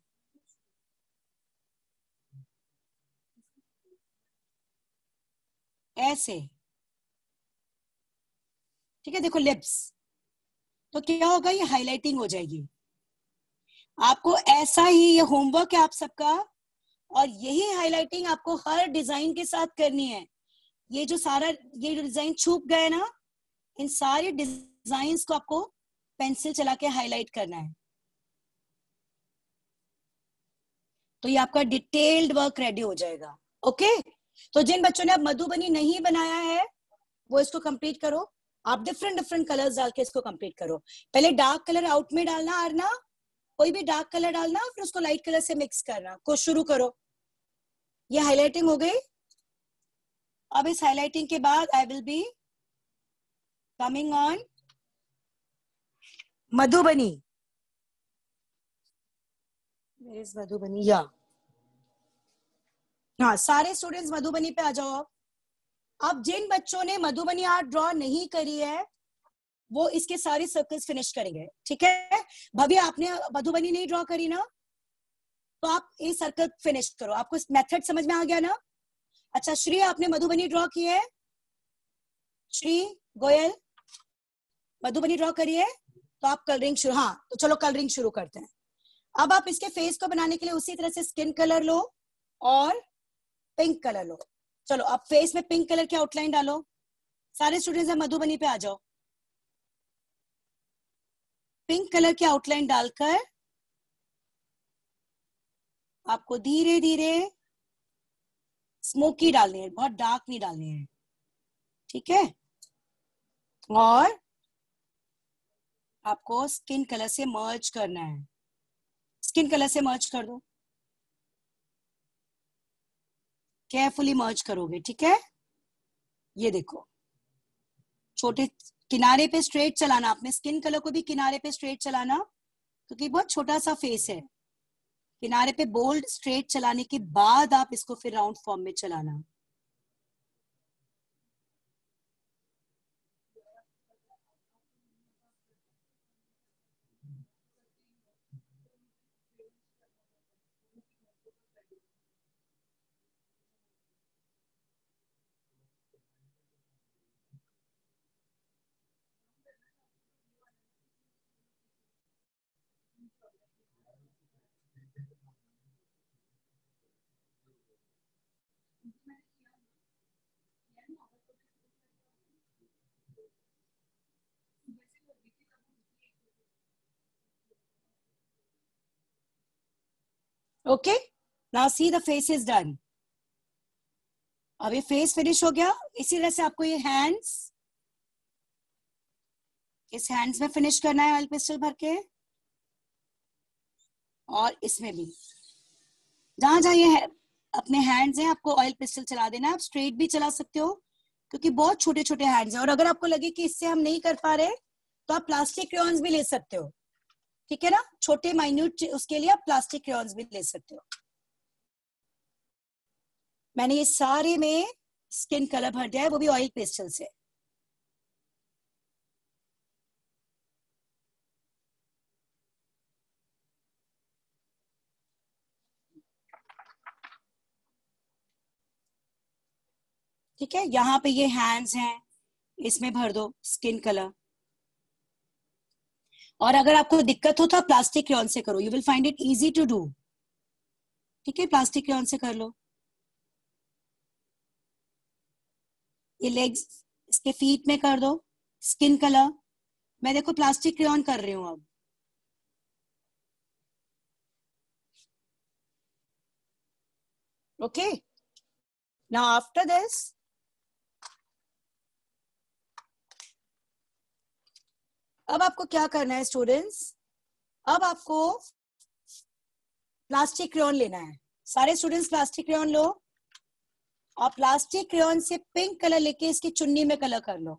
ऐसे, ठीक है। देखो लिप्स, तो क्या होगा, ये हाईलाइटिंग हो जाएगी। आपको ऐसा ही, ये होमवर्क है आप सबका, और यही हाईलाइटिंग आपको हर डिजाइन के साथ करनी है। ये जो सारा ये डिजाइन छुप गए ना, इन सारे डिजाइन्स को आपको पेंसिल चला के हाईलाइट करना है। तो ये आपका डिटेल्ड वर्क रेडी हो जाएगा। ओके, तो जिन बच्चों ने अब मधुबनी नहीं बनाया है वो इसको कंप्लीट करो। आप डिफरेंट डिफरेंट कलर्स डाल के इसको कंप्लीट करो। पहले डार्क कलर आउट में डालना, आरना कोई भी डार्क कलर डालना, फिर उसको लाइट कलर से मिक्स करना। को शुरू करो। ये हाईलाइटिंग हो गई। अब इस हाईलाइटिंग के बाद I will be coming on Madhubani. Madhubani, या हाँ, सारे स्टूडेंट्स मधुबनी पे आ जाओ। अब जिन बच्चों ने मधुबनी आर्ट ड्रॉ नहीं करी है वो इसके सारे सर्कल्स फिनिश करेंगे। ठीक है, भव्य आपने मधुबनी नहीं ड्रॉ करी ना, तो आप ये सर्कल फिनिश करो। आपको मेथड समझ में आ गया ना? अच्छा श्री, आपने मधुबनी ड्रॉ की है? श्री गोयल मधुबनी ड्रॉ करी है? तो आप कलरिंग शुरू, हाँ तो चलो कलरिंग शुरू करते हैं। अब आप इसके फेस को बनाने के लिए उसी तरह से स्किन कलर लो और पिंक कलर लो। चलो अब फेस में पिंक कलर की आउटलाइन डालो। सारे स्टूडेंट्स मधुबनी पे आ जाओ। पिंक कलर की आउटलाइन डालकर आपको धीरे धीरे स्मोकी डालनी है, बहुत डार्क नहीं डालनी है। ठीक है, और आपको स्किन कलर से मर्ज करना है। स्किन कलर से मर्ज कर दो, केयरफुली मर्ज करोगे। ठीक है, ये देखो छोटे किनारे पे स्ट्रेट चलाना, आपने स्किन कलर को भी किनारे पे स्ट्रेट चलाना, क्योंकि बहुत छोटा सा फेस है। किनारे पे बोल्ड स्ट्रेट चलाने के बाद आप इसको फिर राउंड फॉर्म में चलाना। Okay, now see the face is done. अब ये फेस फिनिश हो गया। इसी तरह से आपको ये हैंड्स, इस हैंड्स में फिनिश करना है ऑयल पेस्टल भर के, और इसमें भी जहां जहां ये है, अपने हैंड्स हैं आपको ऑयल पेस्टल चला देना है। आप स्ट्रेट भी चला सकते हो क्योंकि बहुत छोटे छोटे हैंड्स हैं। और अगर आपको लगे कि इससे हम नहीं कर पा रहे तो आप प्लास्टिक क्रेयॉन्स भी ले सकते हो। ठीक है ना, छोटे माइन्यूट, उसके लिए आप प्लास्टिक क्रेयॉन्स भी ले सकते हो। मैंने ये सारे में स्किन कलर भर दिया है, वो भी ऑयल पेस्टल से। ठीक है, यहाँ पे ये हैंड्स हैं, इसमें भर दो स्किन कलर। और अगर आपको दिक्कत हो तो आप प्लास्टिक क्रेयॉन से करो, you will find it easy to do. ठीक है, प्लास्टिक क्रेयॉन से कर लो। ये लेग्स, इसके फीट में कर दो स्किन कलर। मैं देखो प्लास्टिक क्रेयॉन कर रही हूँ अब। ओके, नाउ आफ्टर दिस अब आपको क्या करना है स्टूडेंट्स, अब आपको प्लास्टिक क्रेयॉन लेना है। सारे स्टूडेंट्स प्लास्टिक क्रेयॉन लो और प्लास्टिक क्रेयॉन से पिंक कलर लेके इसकी चुन्नी में कलर कर लो,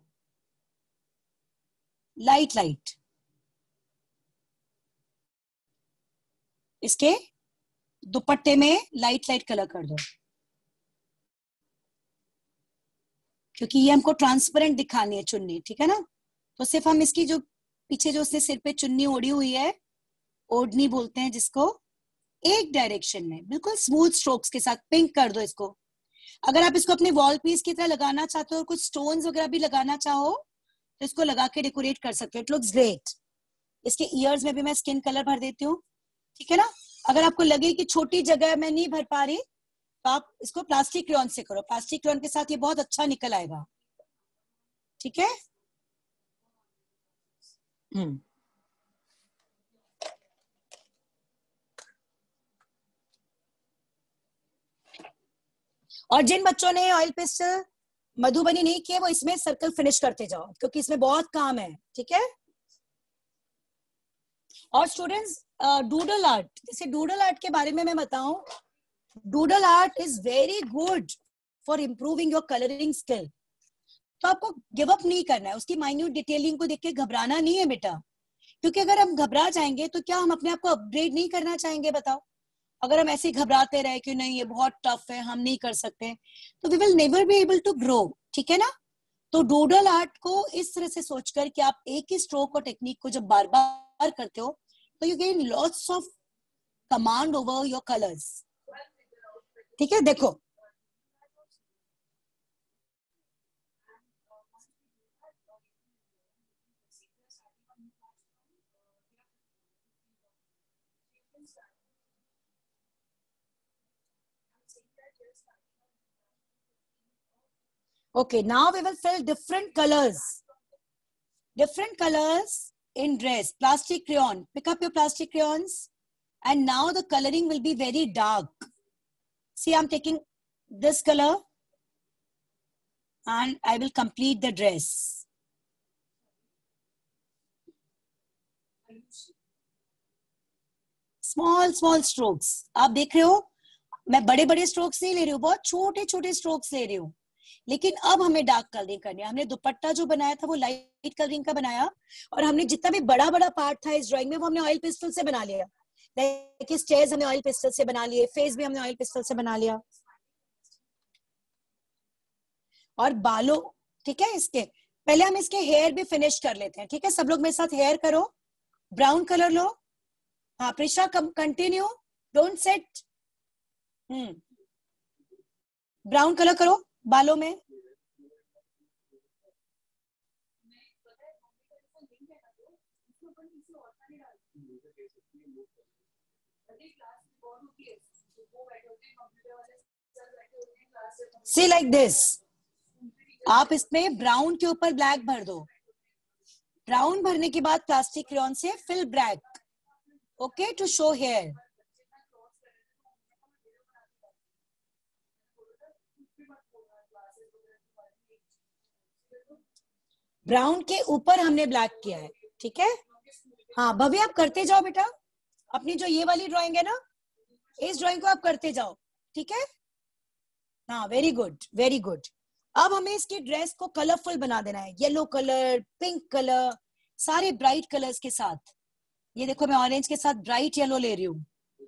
लाइट लाइट। इसके दुपट्टे में लाइट लाइट कलर कर दो, क्योंकि ये हमको ट्रांसपेरेंट दिखानी है चुन्नी, ठीक है ना। तो सिर्फ हम इसकी जो पीछे जो उसने सिर पे चुन्नी ओढ़ी हुई है, ओढ़नी बोलते हैं जिसको, एक डायरेक्शन में बिल्कुल स्मूथ स्ट्रोक्स के साथ पिंक कर दो इसको। अगर आप इसको अपने वॉल पीस की तरह लगाना चाहते हो और कुछ स्टोन्स वगैरह भी लगाना चाहो तो इसको लगा के डेकोरेट कर सकते हो, इट लुक्स ग्रेट। इसके ईयर्स में भी मैं स्किन कलर भर देती हूँ, ठीक है ना। अगर आपको लगे कि छोटी जगह मैं नहीं भर पा रही तो आप इसको प्लास्टिक क्रेयॉन से करो, प्लास्टिक क्रेयॉन के साथ ये बहुत अच्छा निकल आएगा, ठीक है। और जिन बच्चों ने ऑयल पेस्टल मधुबनी नहीं किए वो इसमें सर्कल फिनिश करते जाओ, क्योंकि इसमें बहुत काम है, ठीक है। और स्टूडेंट्स डूडल आर्ट, जैसे डूडल आर्ट के बारे में मैं बताऊं, doodle art is very good for improving your colouring skill. तो आपको गिव अप नहीं करना है, उसकी माइन्यूट डिटेलिंग को देख के घबराना नहीं है बेटा, क्योंकि अगर हम घबरा जाएंगे तो क्या हम अपने आप को अपग्रेड नहीं करना चाहेंगे, बताओ। अगर हम ऐसे घबराते रहे कि नहीं ये बहुत टफ है, हम नहीं कर सकते, तो we will never be able to grow, ठीक है ना। तो डूडल आर्ट को इस तरह से सोचकर कि आप एक ही स्ट्रोक और टेक्निक को जब बार बार करते हो तो you gain lots of command over your colours, ठीक है। देखो okay, now we will fill different colors in dress. Plastic crayon, pick up your plastic crayons and now the coloring will be very dark. See, I'm taking this color and I will complete the dress. small strokes, आप देख रहे हो मैं बड़े बड़े स्ट्रोक्स नहीं ले रही हूँ, बहुत छोटे छोटे स्ट्रोक्स ले रही हूँ। लेकिन अब हमें डार्क कलरिंग करनी है। हमने दुपट्टा जो बनाया था वो लाइट कलरिंग का बनाया और हमने जितना भी बड़ा बड़ा पार्ट था इस ड्राइंग में वो हमने ऑयल पिस्टल से बना लिया। लाइक स्टेयर्स हमने ऑयल पिस्टल से बना लिए, फेस भी हमने ऑयल पिस्टल से बना लिया, और बालों, ठीक है। इसके पहले हम इसके हेयर भी फिनिश कर लेते हैं, ठीक है। सब लोग मेरे साथ हेयर करो, ब्राउन कलर लो। हाँ Prisha, continue, don't set. Brown colour करो बालों में। See like this, आप इसमें ब्राउन के ऊपर ब्लैक भर दो। ब्राउन भरने के बाद प्लास्टिक क्रेयॉन से fill black, okay, to show hair. Brown के ऊपर हमने ब्लैक किया है, ठीक है। हाँ भव्य, आप करते जाओ बेटा, अपनी जो ये वाली ड्राइंग है ना, इस ड्राइंग को आप करते जाओ, ठीक है। हाँ वेरी गुड वेरी गुड। अब हमें इसकी ड्रेस को कलरफुल बना देना है, येलो कलर, पिंक कलर, सारे ब्राइट कलर्स के साथ। ये देखो मैं ऑरेंज के साथ ब्राइट येलो ले रही हूँ।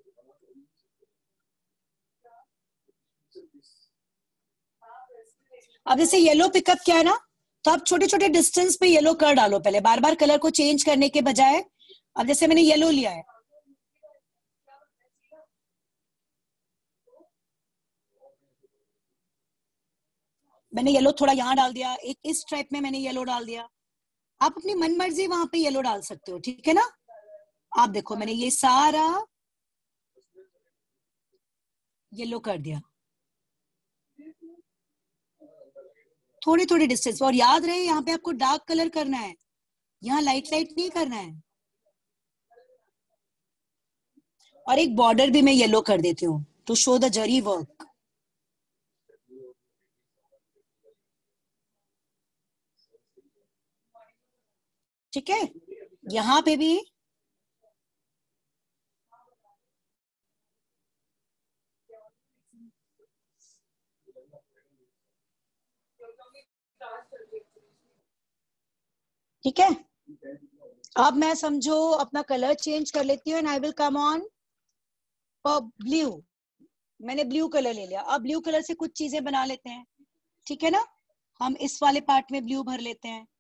अब जैसे येलो पिकअप किया है ना, तो आप छोटे छोटे डिस्टेंस पे येलो कर डालो पहले, बार बार कलर को चेंज करने के बजाय। अब जैसे मैंने येलो लिया है, मैंने येलो थोड़ा यहाँ डाल दिया, एक इस टाइप में मैंने येलो डाल दिया। आप अपनी मन मर्जी वहां पे येलो डाल सकते हो, ठीक है ना। आप देखो मैंने ये सारा येलो कर दिया, थोड़े थोड़े डिस्टेंस। और याद रहे यहाँ पे आपको डार्क कलर करना है, यहाँ लाइट लाइट नहीं करना है। और एक बॉर्डर भी मैं येलो कर देती हूँ to show the zari work. ठीक है, यहाँ पे भी ठीक है। अब मैं समझो अपना कलर चेंज कर लेती हूँ and I will come on blue. मैंने ब्लू कलर ले लिया। अब ब्लू कलर से कुछ चीजें बना लेते हैं, ठीक है ना। हम इस वाले पार्ट में ब्लू भर लेते हैं,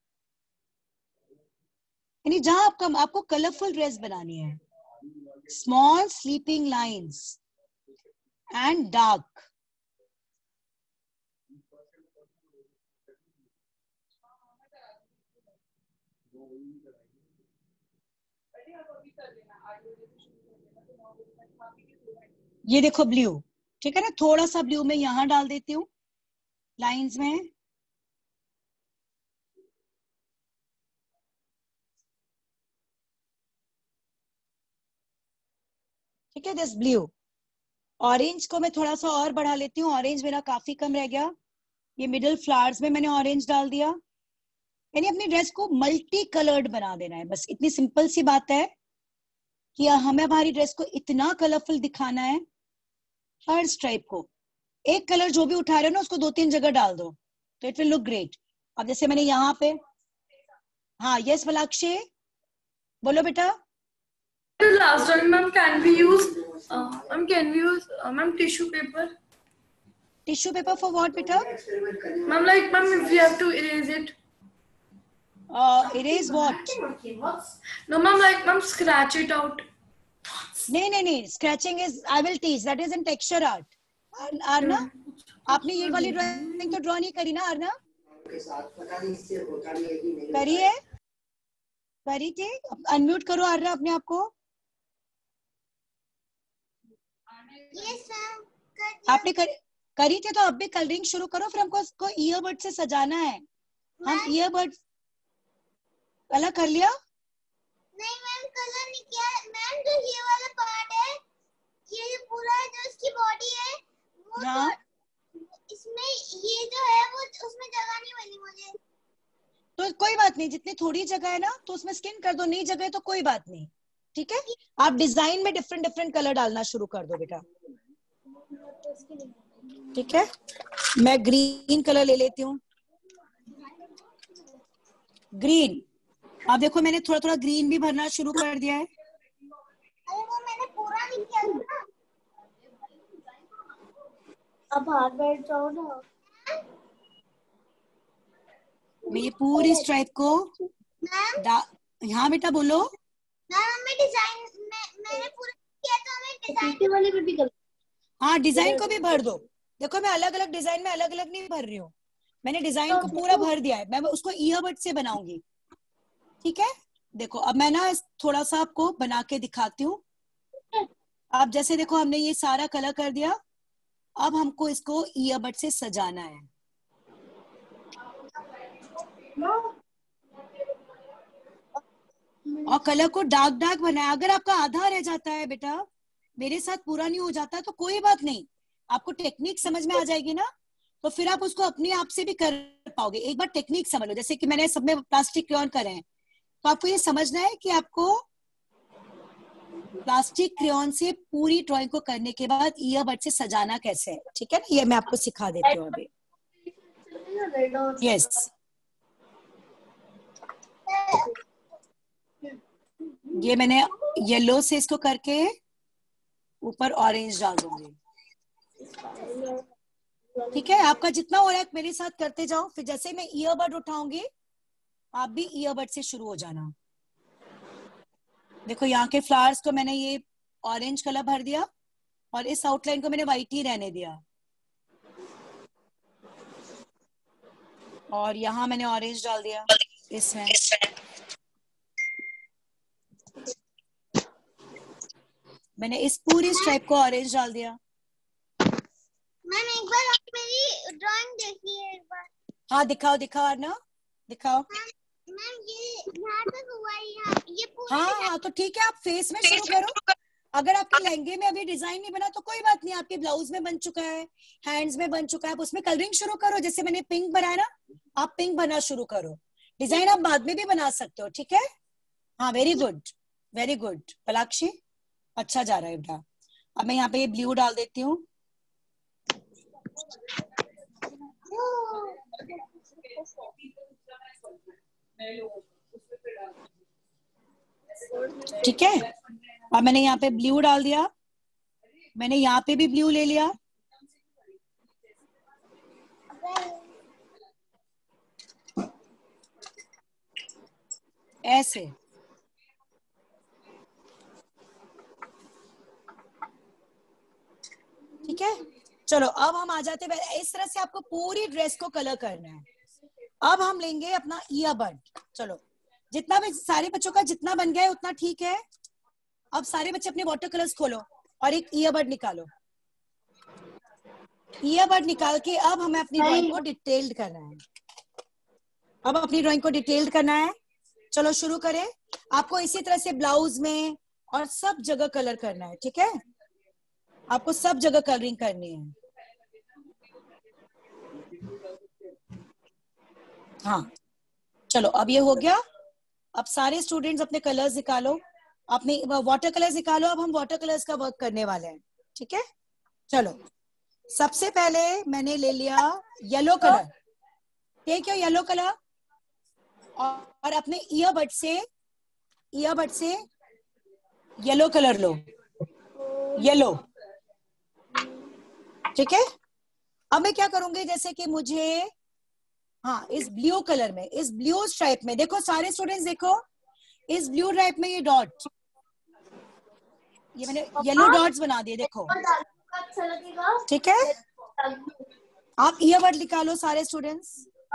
यानी जहां आपको कलरफुल ड्रेस बनानी है। Small sleeping lines and dark. ये देखो ब्लू, ठीक है ना। थोड़ा सा ब्लू मैं यहां डाल देती हूँ लाइंस में। ठीक है, दिस ब्लू। ऑरेंज को मैं थोड़ा सा और बढ़ा लेती हूँ। ऑरेंज मेरा काफी कम रह गया। ये मिडिल फ्लावर्स में मैंने ऑरेंज डाल दिया। यानी अपनी ड्रेस को मल्टी कलर्ड बना देना है। बस इतनी सिंपल सी बात है कि हमें हमारी ड्रेस को इतना कलरफुल दिखाना है। हर स्ट्राइप को एक कलर जो भी उठा रहे हो ना, उसको 2-3 जगह डाल दो तो इट विल लुक ग्रेट। अब जैसे मैंने यहाँ पे, हाँ यस मलाक्षी बोलो बेटा। Last one, ma'am, can we use ma'am tissue paper? Tissue paper for what बेटा? Ma'am, like ma'am, if we have to erase it. Erase what? No, ma'am, like ma'am, scratch it out. नहीं, scratching is, I will teach, that is in texture art. Aarna, आपने ये वाली ड्राइंग तो ड्रॉ नहीं करी ना आरना? करिए, करी थी। अनम्यूट करो आरना अपने आप को। यस मैम, आपने करी थी तो अब भी कलरिंग शुरू करो। फिर हमको उसको ईयरबड से सजाना है। हम ईयरबड कलर कर लिया? नहीं मैम, कलर नहीं किया मैम। जो ये वाला पार्ट है, ये पूरा जो इसकी बॉडी है वो हाँ। इसमें ये जो है वो उसमें जगह नहीं मिली मुझे। तो कोई बात नहीं, जितनी थोड़ी जगह है ना तो उसमें स्किन कर दो, नहीं जगह है तो कोई बात नहीं। ठीक है, आप डिजाइन में डिफरेंट डिफरेंट कलर डालना शुरू कर दो बेटा। ठीक है, मैं ग्रीन कलर ले लेती हूँ। ग्रीन, अब देखो मैंने थोड़ा थोड़ा ग्रीन भी भरना शुरू कर दिया है। अरे वो मैंने पूरा नहीं किया था ना। अब हाथ बैठ जाओ ना। मैं ये पूरी स्ट्राइप को मैम यहाँ बेटा बोलो। मैम हमें डिजाइन मैंने पूरा किया तो हमें डिजाइन पीछे वाले पे भी कर। हाँ, डिजाइन को भी भर दो। देखो मैं अलग अलग डिजाइन में अलग अलग नहीं भर रही हूँ, मैंने डिजाइन को पूरा भर दिया है। मैं उसको ईयरबड से बनाऊंगी। ठीक है, देखो अब मैं ना थोड़ा सा आपको बना के दिखाती हूँ। अब जैसे देखो हमने ये सारा कलर कर दिया। अब हमको इसको ईयरबड से सजाना है। और कलर को डार्क डार्क बनाया। अगर आपका आधा रह जाता है बेटा, मेरे साथ पूरा नहीं हो जाता तो कोई बात नहीं, आपको टेक्निक समझ में आ जाएगी ना, तो फिर आप उसको अपने आप से भी कर पाओगे। एक बार टेक्निक समझ लो। जैसे कि मैंने सब में प्लास्टिक क्रेयॉन करे हैं, तो आपको ये समझना है कि आपको प्लास्टिक क्रेयॉन से पूरी ड्राइंग को करने के बाद ईयरबड से सजाना कैसे है। ठीक है ना, ये मैं आपको सिखा देती हूँ अभी। यस, ये मैंने येलो से इसको करके ऊपर ऑरेंज डाल दूंगी। ठीक है, आपका जितना हो रहा है मेरे साथ करते जाओ। फिर जैसे मैं ईयरबड उठाऊंगी, आप भी ईयरबड से शुरू हो जाना। देखो यहाँ के फ्लावर्स को मैंने ये ऑरेंज कलर भर दिया और इस आउटलाइन को मैंने व्हाइट ही रहने दिया। और यहाँ मैंने ऑरेंज डाल दिया इसमें। मैंने इस पूरी स्ट्राइप को ऑरेंज डाल दिया। मैम एक बार आप मेरी ड्राइंग देखिए एक बार। हाँ दिखाओ दिखाओ ना, दिखाओ। मैम ये यहाँ तक हुआ है, यहाँ ये पूरा हाँ तो ठीक है, आप फेस में शुरू करो। अगर आपके लहंगे में अभी डिजाइन नहीं बना तो कोई बात नहीं, आपके ब्लाउज में बन चुका है, हैंड्स में बन चुका है, आप उसमें कलरिंग शुरू करो। जैसे मैंने पिंक बनाया ना, आप पिंक बना शुरू करो। डिजाइन आप बाद में भी बना सकते हो, ठीक है। हाँ very good, very good Palakshi, अच्छा जा रहा है बेटा। अब मैं यहाँ पे ये ब्लू डाल देती हूँ। ठीक है, अब मैंने यहाँ पे ब्लू डाल दिया, मैंने यहाँ पे भी ब्लू ले लिया। ऐसे ठीक है। चलो अब हम आ जाते हैं, इस तरह से आपको पूरी ड्रेस को कलर करना है। अब हम लेंगे अपना ईयरबड। चलो जितना भी सारे बच्चों का जितना बन गया है उतना ठीक है। अब सारे बच्चे अपने वाटर कलर्स खोलो और एक ईयरबड निकालो। ईयरबड निकाल के अब हमें अपनी ड्राइंग को डिटेल्ड करना है। अब अपनी ड्राइंग को डिटेल्ड करना है। चलो शुरू करें। आपको इसी तरह से ब्लाउज में और सब जगह कलर करना है, ठीक है। आपको सब जगह कलरिंग करनी है। हाँ चलो अब ये हो गया। अब सारे स्टूडेंट्स अपने कलर्स निकालो, अपने वाटर कलर्स निकालो। अब हम वाटर कलर्स का वर्क करने वाले हैं, ठीक है। चलो सबसे पहले मैंने ले लिया yellow colour. Take your yellow colour और अपने ईयरबड से येलो कलर लो, येलो, ठीक है। अब मैं क्या करूंगी, जैसे कि मुझे हाँ इस ब्लू कलर में, इस ब्लू स्ट्राइप में, देखो सारे स्टूडेंट्स देखो, इस ब्लू स्ट्राइप में ये डॉट, ये मैंने येलो डॉट्स बना दिए, देखो अच्छा लगेगा, ठीक है। आप ईयरबड निकालो सारे स्टूडेंट्स।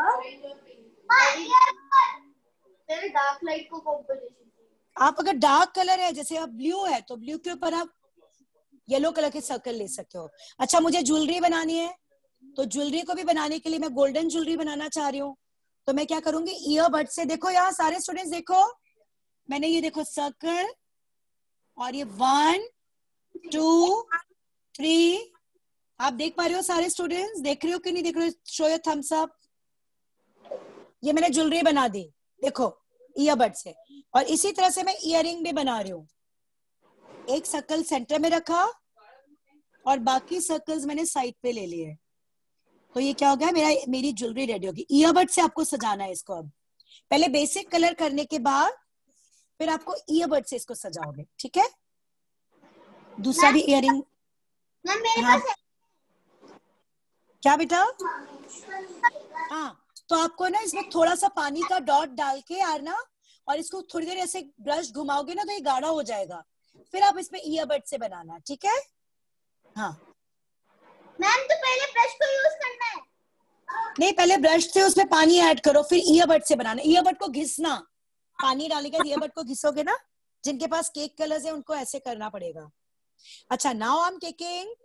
मेरे डार्क लाइट को कॉम्बिनेशन। आप अगर डार्क कलर है, जैसे अब ब्लू है, तो ब्लू के ऊपर आप येलो कलर के सर्कल ले सकते हो। अच्छा मुझे ज्वेलरी बनानी है, तो ज्वेलरी को भी बनाने के लिए मैं गोल्डन ज्वेलरी बनाना चाह रही हूँ, तो मैं क्या करूंगी, ईयरबड से, देखो यहाँ सारे स्टूडेंट्स देखो, मैंने ये देखो सर्कल, और ये 1 2 3, आप देख पा रहे हो सारे स्टूडेंट्स, देख रहे हो कि नहीं देख रहे हो, शो योर थम्स अप। ये मैंने ज्वेलरी बना दी, देखो ईयरबड से। और इसी तरह से मैं इयररिंग भी बना रही हूँ। एक सर्कल सेंटर में रखा और बाकी सर्कल्स मैंने साइड पे ले लिए, तो ये क्या हो गया, मेरी ज्वेलरी रेडी होगी। ईयरबड से आपको सजाना है इसको। अब पहले बेसिक कलर करने के बाद फिर आपको ईयरबड से इसको सजाओगे, ठीक है। दूसरा भी इयररिंग। मैम मेरे हाँ पास क्या बेटा, हाँ तो आपको ना इसमें थोड़ा सा पानी का डॉट डाल के यार ना, और इसको थोड़ी देर ऐसे ब्रश घुमाओगे ना तो ये गाढ़ा हो जाएगा, फिर आप इसमें ईयरबड से बनाना, ठीक है। हाँ मैम तो पहले ब्रश को यूज करना है। नहीं, पहले ब्रश से उसमें पानी ऐड करो, फिर ईयरबड से बनाना। ईयरबड को घिसना, पानी डालने के बाद ईयरबड को घिसोगे ना, जिनके पास केक कलर्स है उनको ऐसे करना पड़ेगा। अच्छा now I am taking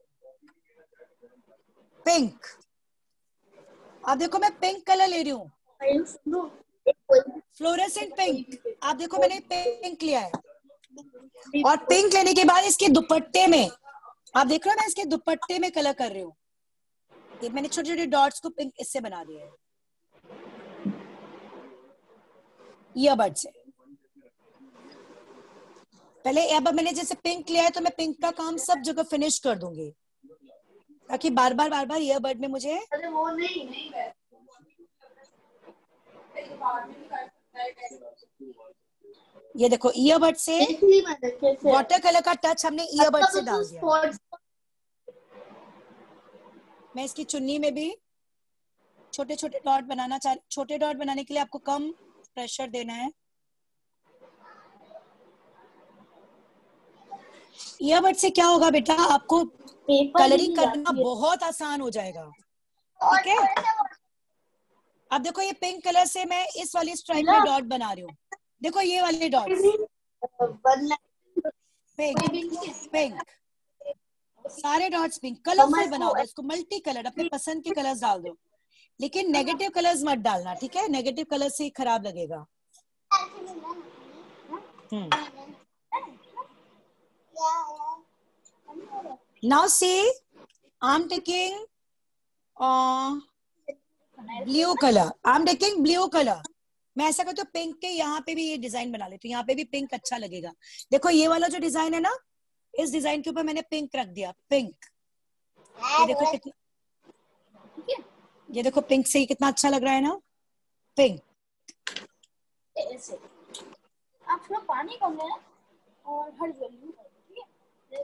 pink. अब देखो मैं पिंक कलर ले रही हूँ, फ्लोरेसेंट पिंक। आप देखो मैंने पिंक लिया है, और पिंक लेने के बाद इसके दुपट्टे में, आप देख रहे हो मैं इसके दुपट्टे में कलर कर रही हूँ। ये मैंने छोटे छोटे डॉट्स को पिंक इससे बना दिया है, ईयरबड से। पहले अब मैंने जैसे पिंक लिया है तो मैं पिंक का काम सब जगह फिनिश कर दूंगी, ताकि बार बार ईयरबड में मुझे, अरे वो नहीं ये देखो ईयरबड से वाटर कलर का टच हमने ईयरबड से डाल दिया। मैं इसकी चुन्नी में भी छोटे छोटे डॉट बनाना चाह, छोटे डॉट बनाने के लिए आपको कम प्रेशर देना है। ईयरबड से क्या होगा बेटा, आपको कलरिंग करना बहुत आसान हो जाएगा, ठीक है। अब देखो ये पिंक कलर से मैं इस वाली स्ट्राइप में डॉट बना रही हूँ, देखो ये वाले डॉट, पिंक पिंक, सारे डॉट्स पिंक। कलरफुल बनाओ, इसको मल्टी कलर, अपने पसंद के कलर्स डाल दो, लेकिन नेगेटिव कलर्स मत डालना, ठीक है। नेगेटिव कलर से खराब लगेगा। Now see, I'm taking blue color. I'm taking blue color. मैं ऐसा करती हूँ पिंक के यहाँ पे भी ये डिजाइन बना लेती हूँ. यहाँ पे भी पिंक अच्छा लगेगा. देखो ये वाला जो डिजाइन है ना, इस डिजाइन के ऊपर मैंने पिंक रख दिया. पिंक. ये देखो कितना, ये देखो पिंक से ही कितना अच्छा लग रहा है ना. पिंक. ऐसे आप थोड़ा पानी कम लेना और हर वैल्यू, ठीक है.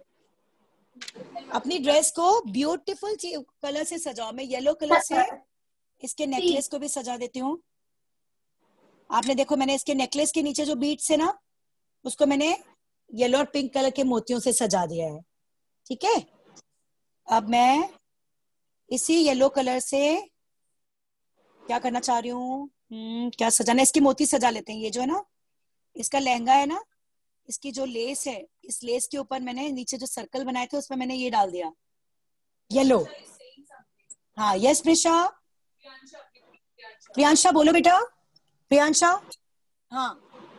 अपनी ड्रेस को ब्यूटीफुल कलर से सजाओ. मैं येलो कलर से इसके नेकलेस को भी सजा देती हूँ. आपने देखो मैंने इसके नेकलेस के नीचे जो बीट्स है ना, उसको मैंने येलो और पिंक कलर के मोतियों से सजा दिया है. ठीक है. अब मैं इसी येलो कलर से क्या करना चाह रही हूँ, क्या सजाना. इसकी मोती सजा लेते हैं. ये जो है ना, इसका लहंगा है ना, इसकी जो लेस है, इस लेस के ऊपर मैंने नीचे जो सर्कल बनाए थे उसमें मैंने ये डाल दिया येलो. हाँ यस प्रिशा. प्रियांशा बोलो बेटा. प्रियांशा. हाँ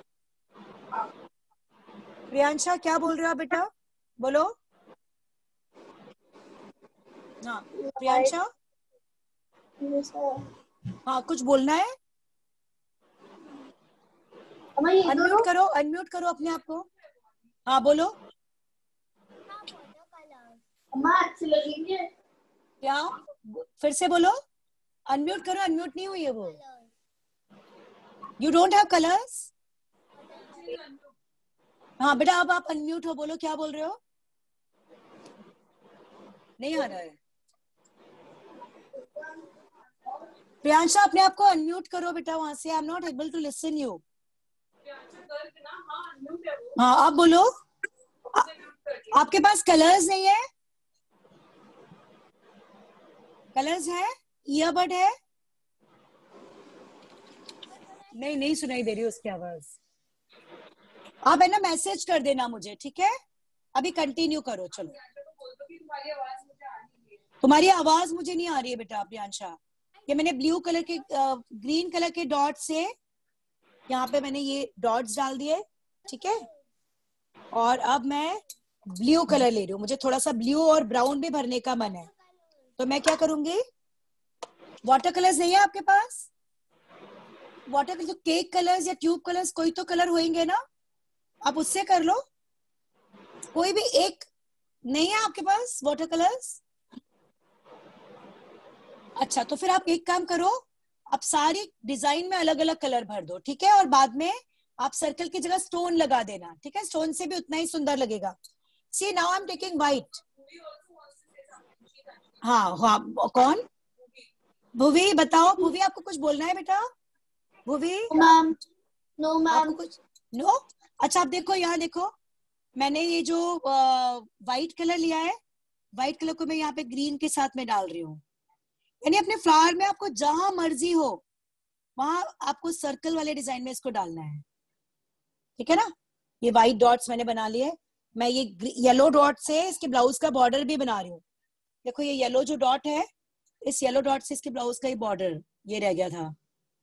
प्रियांशा क्या बोल रहे हो आप बेटा, बोलो. हाँ प्रियांशा. हाँ कुछ बोलना है. अनम्यूट करो, अनम्यूट करो अपने आप को. हाँ बोलो. अम्मा अच्छी लगेंगे. क्या, फिर से बोलो. अनम्यूट करो. अनम्यूट नहीं हुई है वो. You don't have colours. हाँ बेटा अब आप अनम्यूट हो. बोलो क्या बोल रहे हो. नहीं आ रहा है. प्रियांशा अपने आप को अनम्यूट करो बेटा वहां से. I am not able to listen you. हाँ आप बोलो. आपके पास कलर्स नहीं है. कलर्स है, ईयरबड है. नहीं नहीं सुनाई दे रही उसकी आवाज. आप है ना मैसेज कर देना मुझे. ठीक है. अभी कंटिन्यू करो. चलो तुम्हारी आवाज मुझे नहीं आ रही है बेटा प्रियांशा. ये मैंने ब्लू कलर के ग्रीन कलर के डॉट से यहाँ पे मैंने ये डॉट्स डाल दिए. ठीक है. और अब मैं ब्लू कलर ले रही हूँ. मुझे थोड़ा सा ब्लू और ब्राउन भी भरने का मन है. तो मैं क्या करूंगी, वाटर कलर्स नहीं है आपके पास. वाटर कलर, केक कलर्स या ट्यूब कलर्स, कोई तो कलर होंगे ना, आप उससे कर लो. कोई भी एक नहीं है आपके पास वाटर कलर्स. अच्छा तो फिर आप एक काम करो, आप सारी डिजाइन में अलग अलग कलर भर दो. ठीक है. और बाद में आप सर्कल की जगह स्टोन लगा देना. ठीक है. स्टोन से भी उतना ही सुंदर लगेगा. See now I am taking white. हाँ हाँ कौन. भुवी बताओ. भुवी आपको कुछ बोलना है बेटा. भुवी. मैम. No ma'am. आपको कुछ नो. अच्छा आप देखो यहाँ देखो, मैंने ये जो व्हाइट कलर लिया है, व्हाइट कलर को मैं यहाँ पे ग्रीन के साथ में डाल रही हूँ. यानी अपने फ्लावर में आपको जहां मर्जी हो वहां आपको सर्कल वाले डिजाइन में इसको डालना है. ठीक है ना. ये व्हाइट डॉट्स मैंने बना लिए. मैं ये येलो डॉट से इसके ब्लाउज का बॉर्डर भी बना रही हूँ. देखो ये येलो जो डॉट है, इस येलो डॉट से इसके ब्लाउज का ही बॉर्डर ये रह गया था.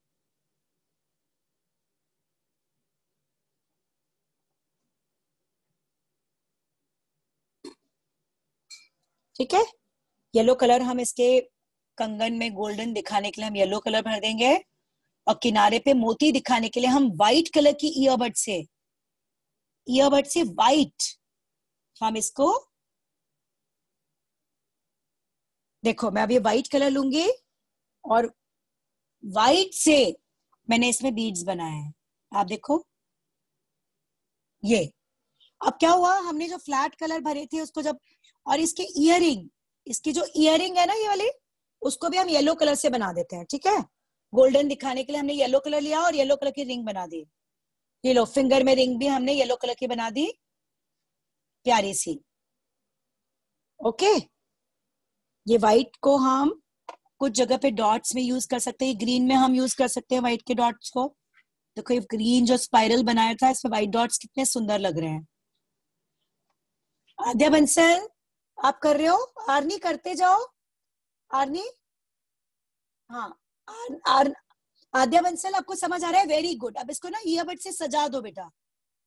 ठीक है. येलो कलर हम इसके कंगन में गोल्डन दिखाने के लिए हम येलो कलर भर देंगे. और किनारे पे मोती दिखाने के लिए हम व्हाइट कलर की ईयरबड से व्हाइट हम इसको, देखो मैं अब ये व्हाइट कलर लूंगी और व्हाइट से मैंने इसमें बीड्स बनाए हैं. आप देखो ये. अब क्या हुआ, हमने जो फ्लैट कलर भरे थे उसको जब, और इसके इयरिंग, इसकी जो इयरिंग है ना ये वाली, उसको भी हम येलो कलर से बना देते हैं. ठीक है. गोल्डन दिखाने के लिए हमने येलो कलर लिया और येलो कलर की रिंग बना दी. ये लो फिंगर में रिंग भी हमने येलो कलर की बना दी, प्यारी सी. ओके. ये व्हाइट को हम कुछ जगह पे डॉट्स में यूज कर सकते हैं. ग्रीन में हम यूज कर सकते हैं व्हाइट के डॉट्स को. देखो ये ग्रीन जो स्पाइरल बनाया था इसमें व्हाइट डॉट्स कितने सुंदर लग रहे हैं. आद्या बंसल आप कर रहे हो. आरनी करते जाओ. आरनी. हाँ आद्या बंसल आपको समझ आ रहा है. Very good. अब इसको ना ईयरबड से सजा दो बेटा.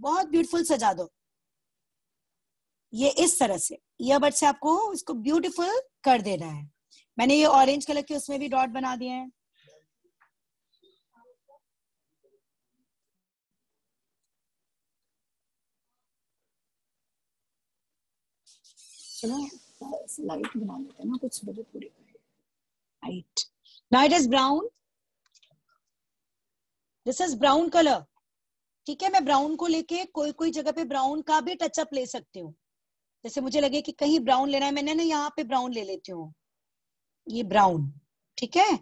बहुत ब्यूटीफुल सजा दो। ये इस तरह से ईयरबड से आपको इसको ब्यूटीफुल कर देना है। मैंने ये ऑरेंज कलर के उसमें भी डॉट बना दिए हैं। चलो लाइट बना लेते हैं ना, कुछ बजे पूरी light. Now it is brown, this is brown colour. ठीक है, मैं ब्राउन को लेके कोई कोई जगह पे ब्राउन का भी टचअप ले सकती हूँ। जैसे मुझे लगे कि कहीं ब्राउन लेना है, मैंने ना यहाँ पे ब्राउन ले लेती हूँ, ये ब्राउन। ठीक है,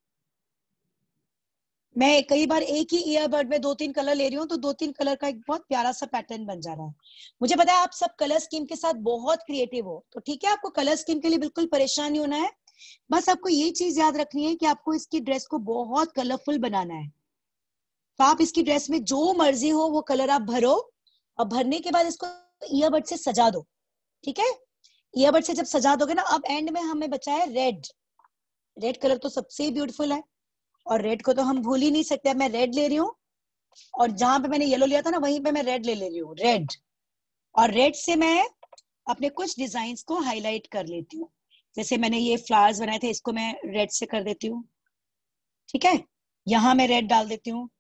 मैं कई बार एक ही ईयरबड में 2-3 कलर ले रही हूँ, तो 2-3 कलर का एक बहुत प्यारा सा पैटर्न बन जा रहा है। मुझे पता है आप सब कलर स्कीम के साथ बहुत क्रिएटिव हो, तो ठीक है, आपको कलर स्कीम के लिए बिल्कुल परेशान नहीं होना है। बस आपको ये चीज याद रखनी है कि आपको इसकी ड्रेस को बहुत कलरफुल बनाना है। तो आप इसकी ड्रेस में जो मर्जी हो वो कलर आप भरो, और भरने के बाद इसको ईयरबड से सजा दो। ठीक है, ईयरबड से जब सजा दोगे ना, अब एंड में हमें बचा है रेड। रेड कलर तो सबसे ब्यूटीफुल है, और रेड को तो हम भूल ही नहीं सकते। अब मैं रेड ले रही हूँ, और जहां पे मैंने येलो लिया था ना, वहीं पे मैं रेड ले रही हूँ, रेड। और रेड से मैं अपने कुछ डिजाइन्स को हाईलाइट कर लेती हूँ। जैसे मैंने ये फ्लावर्स बनाए थे, इसको मैं रेड से कर देती हूँ। ठीक है, यहाँ मैं रेड डाल देती हूँ।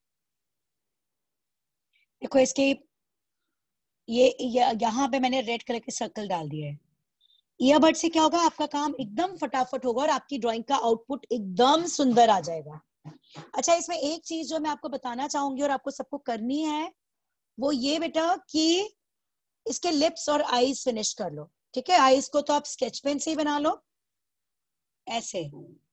देखो इसके ये यहाँ पे मैंने रेड कलर के सर्कल डाल दिए है। ईयरबड से क्या होगा, आपका काम एकदम फटाफट होगा और आपकी ड्राइंग का आउटपुट एकदम सुंदर आ जाएगा। अच्छा, इसमें एक चीज जो मैं आपको बताना चाहूंगी और आपको सबको करनी है, वो ये बेटा कि इसके लिप्स और आईज फिनिश कर लो। ठीक है, आईज को तो आप स्केच पेन से ही बना लो ऐसे,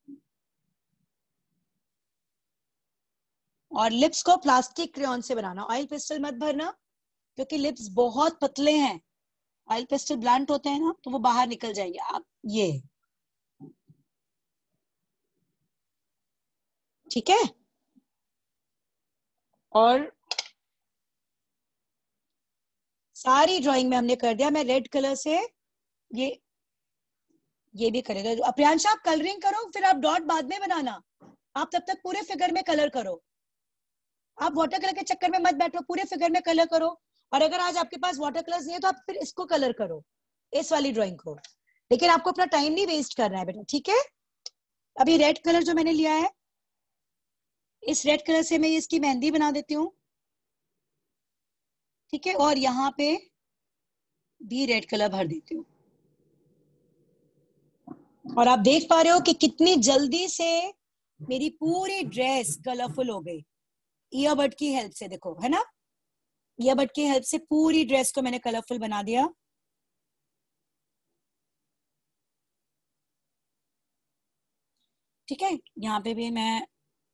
और लिप्स को प्लास्टिक क्रेयॉन से बनाना। ऑयल पेस्टल मत भरना, क्योंकि लिप्स बहुत पतले हैं। ऑयल पेस्टल ब्लंट होते हैं ना, तो वो बाहर निकल जाएंगे। आप ये, ठीक है, और सारी ड्राइंग में हमने कर दिया। मैं रेड कलर से ये भी करेगा। अप्रियांश आप कलरिंग करो, फिर आप डॉट बाद में बनाना। आप तब तक पूरे फिगर में कलर करो। आप वाटर कलर के चक्कर में मत बैठो, पूरे फिगर में कलर करो। और अगर आज आपके पास वाटर कलर्स नहीं है, तो आप फिर इसको कलर करो, इस वाली ड्राइंग को। लेकिन आपको अपना टाइम नहीं वेस्ट करना है बेटा। ठीक है, अभी रेड कलर जो मैंने लिया है, इस रेड कलर से मैं इसकी मेहंदी बना देती हूँ। ठीक है, और यहाँ पे भी रेड कलर भर देती हूँ। और आप देख पा रहे हो कि कितनी जल्दी से मेरी पूरी ड्रेस कलरफुल हो गई ईयरबड की हेल्प से। देखो, है ना, ईयरबड की हेल्प से पूरी ड्रेस को मैंने कलरफुल बना दिया। ठीक है, यहाँ पे भी मैं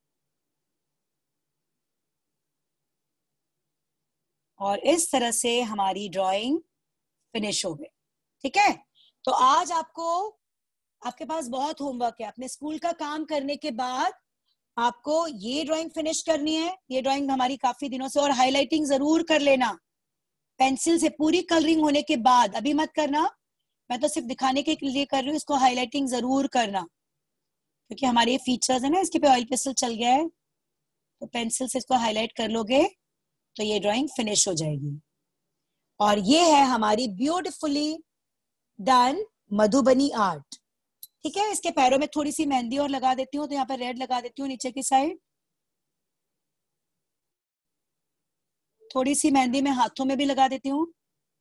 और इस तरह से हमारी ड्राइंग फिनिश हो गई। ठीक है, तो आज आपके पास बहुत होमवर्क है। अपने स्कूल का काम करने के बाद आपको ये ड्राइंग फिनिश करनी है। ये ड्राइंग हमारी काफी दिनों से, और हाईलाइटिंग जरूर कर लेना पेंसिल से। पूरी कलरिंग होने के बाद, अभी मत करना, मैं तो सिर्फ दिखाने के लिए कर रही हूँ। इसको हाईलाइटिंग जरूर करना, क्योंकि हमारे ये फीचर्स है ना, इसके पे ऑयल पेस्टल चल गया है, तो पेंसिल से इसको हाईलाइट कर लोगे तो ये ड्राइंग फिनिश हो जाएगी। और ये है हमारी ब्यूटिफुली डन मधुबनी आर्ट। ठीक है, इसके पैरों में थोड़ी सी मेहंदी और लगा देती हूँ, तो यहाँ पर रेड लगा देती हूँ नीचे की साइड। थोड़ी सी मेहंदी में हाथों में भी लगा देती हूँ।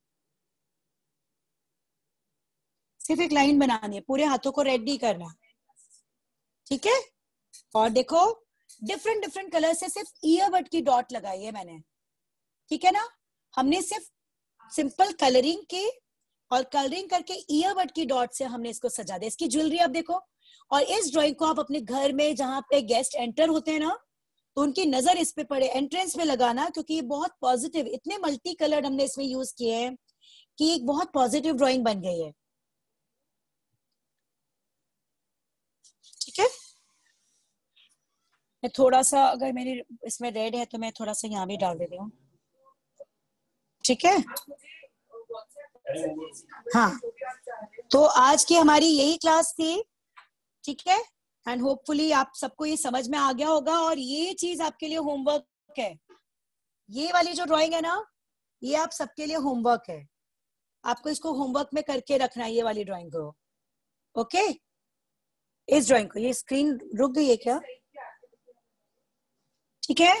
सिर्फ एक लाइन बनानी है, पूरे हाथों को रेड नहीं करना। ठीक है, और देखो डिफरेंट डिफरेंट कलर से सिर्फ ईयरबड की डॉट लगाई है मैंने। ठीक है ना, हमने सिर्फ सिंपल कलरिंग की, और कलरिंग करके ईयरबड की डॉट से हमने इसको सजा दिया। इसकी ज्वेलरी आप देखो, और इस ड्राइंग को आप अपने घर में जहां पे गेस्ट एंटर होते हैं ना, तो उनकी नजर इस पे पड़े, एंट्रेंस में लगाना, क्योंकि ये बहुत पॉजिटिव, इतने मल्टी कलर्ड हमने इसमें यूज किए हैं कि एक बहुत पॉजिटिव ड्राइंग बन गई है। ठीक है, मैं थोड़ा सा, अगर मेरी इसमें रेड है तो मैं थोड़ा सा यहाँ भी डाल देती हूँ। ठीक है, हाँ, तो आज की हमारी यही क्लास थी। ठीक है, एंड होपफुली आप सबको ये समझ में आ गया होगा, और ये चीज आपके लिए होमवर्क है ये वाली जो ड्राइंग है ना, ये आप सबके लिए होमवर्क है, आपको इसको होमवर्क में करके रखना है, ये वाली ड्राइंग को। ओके, इस ड्राइंग को, ये स्क्रीन रुक गई है क्या? ठीक है,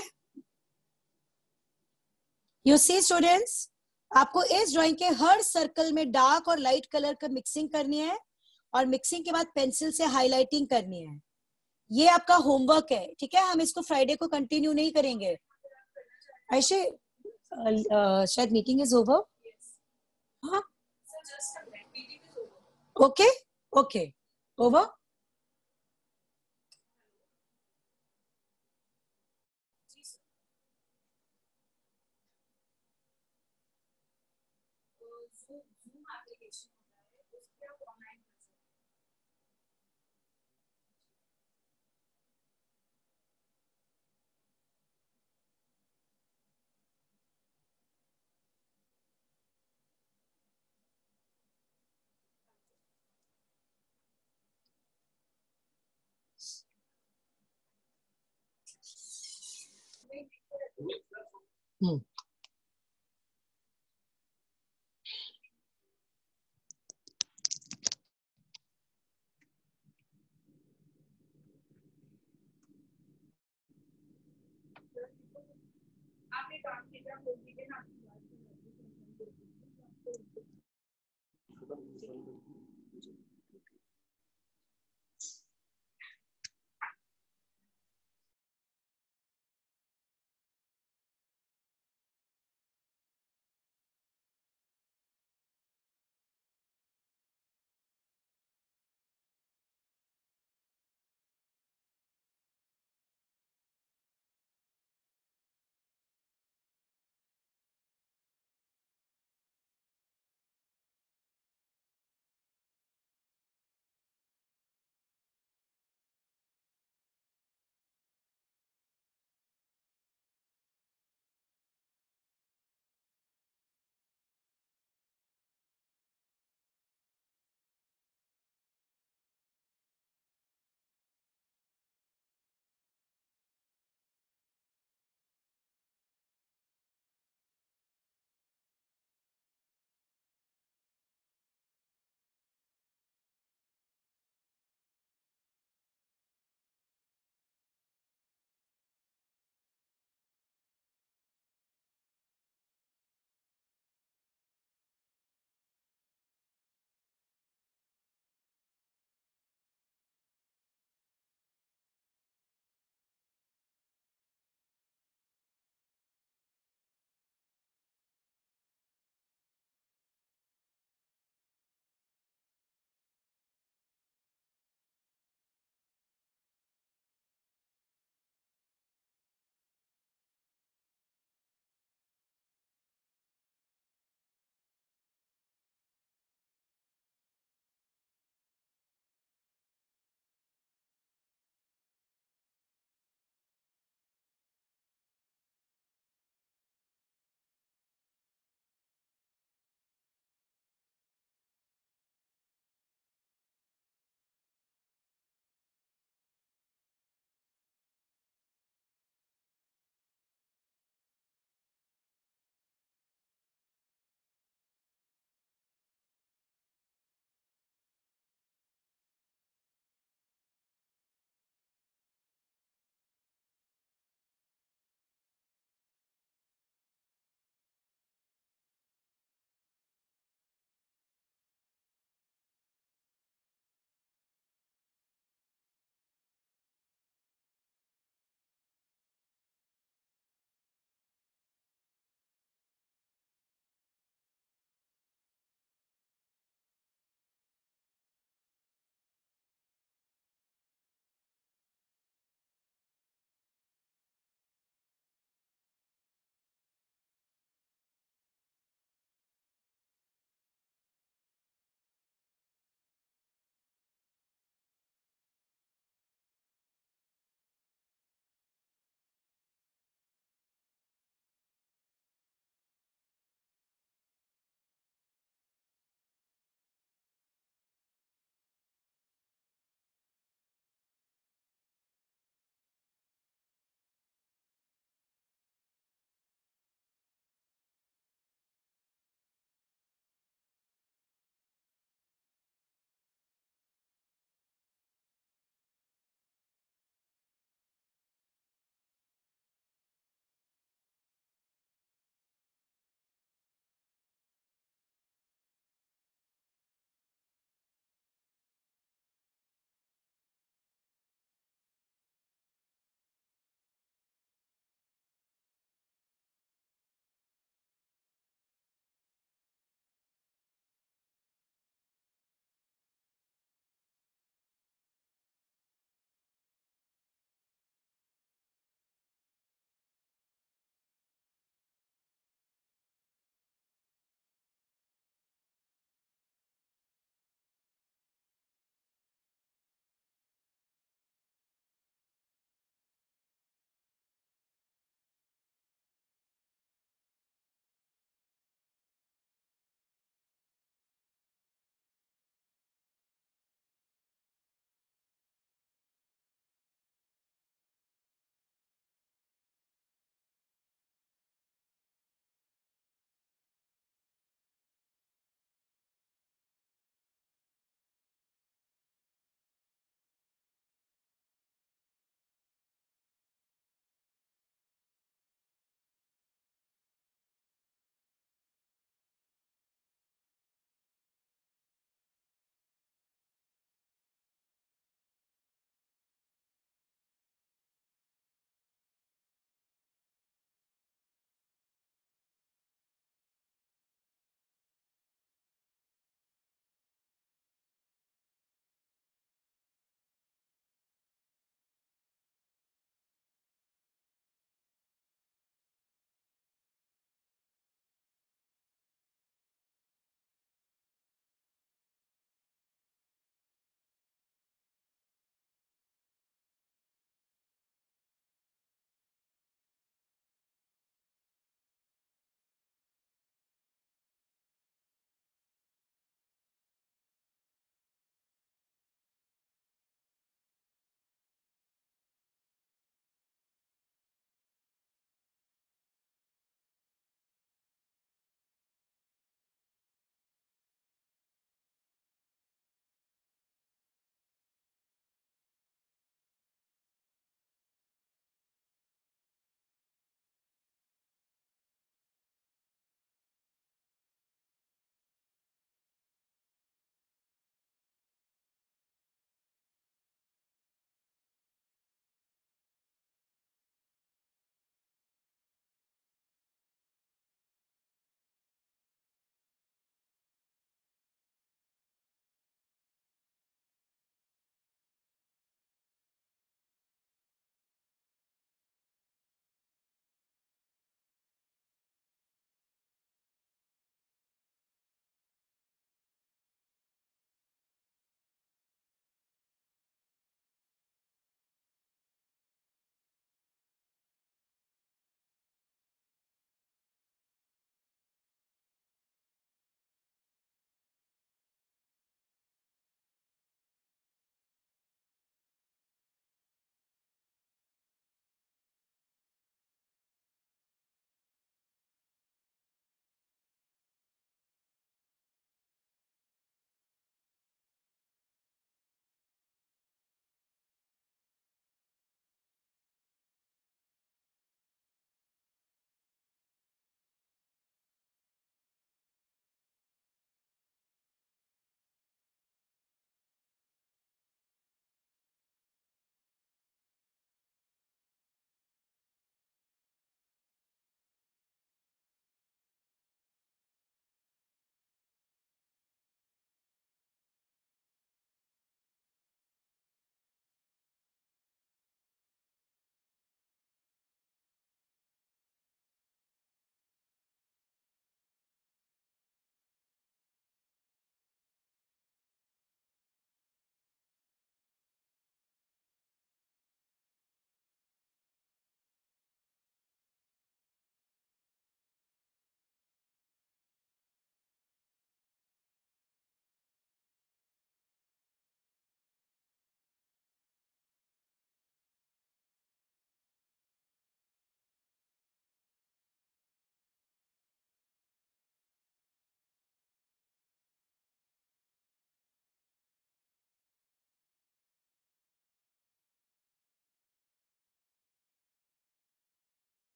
यू सी स्टूडेंट्स, आपको इस ड्राइंग के हर सर्कल में डार्क और लाइट कलर का मिक्सिंग करनी है, और मिक्सिंग के बाद पेंसिल से हाईलाइटिंग करनी है। ये आपका होमवर्क है, ठीक है? हम इसको फ्राइडे को कंटिन्यू नहीं करेंगे। आयशे, शायद मीटिंग इज ओवर। हाँ, ओके ओके, ओवर।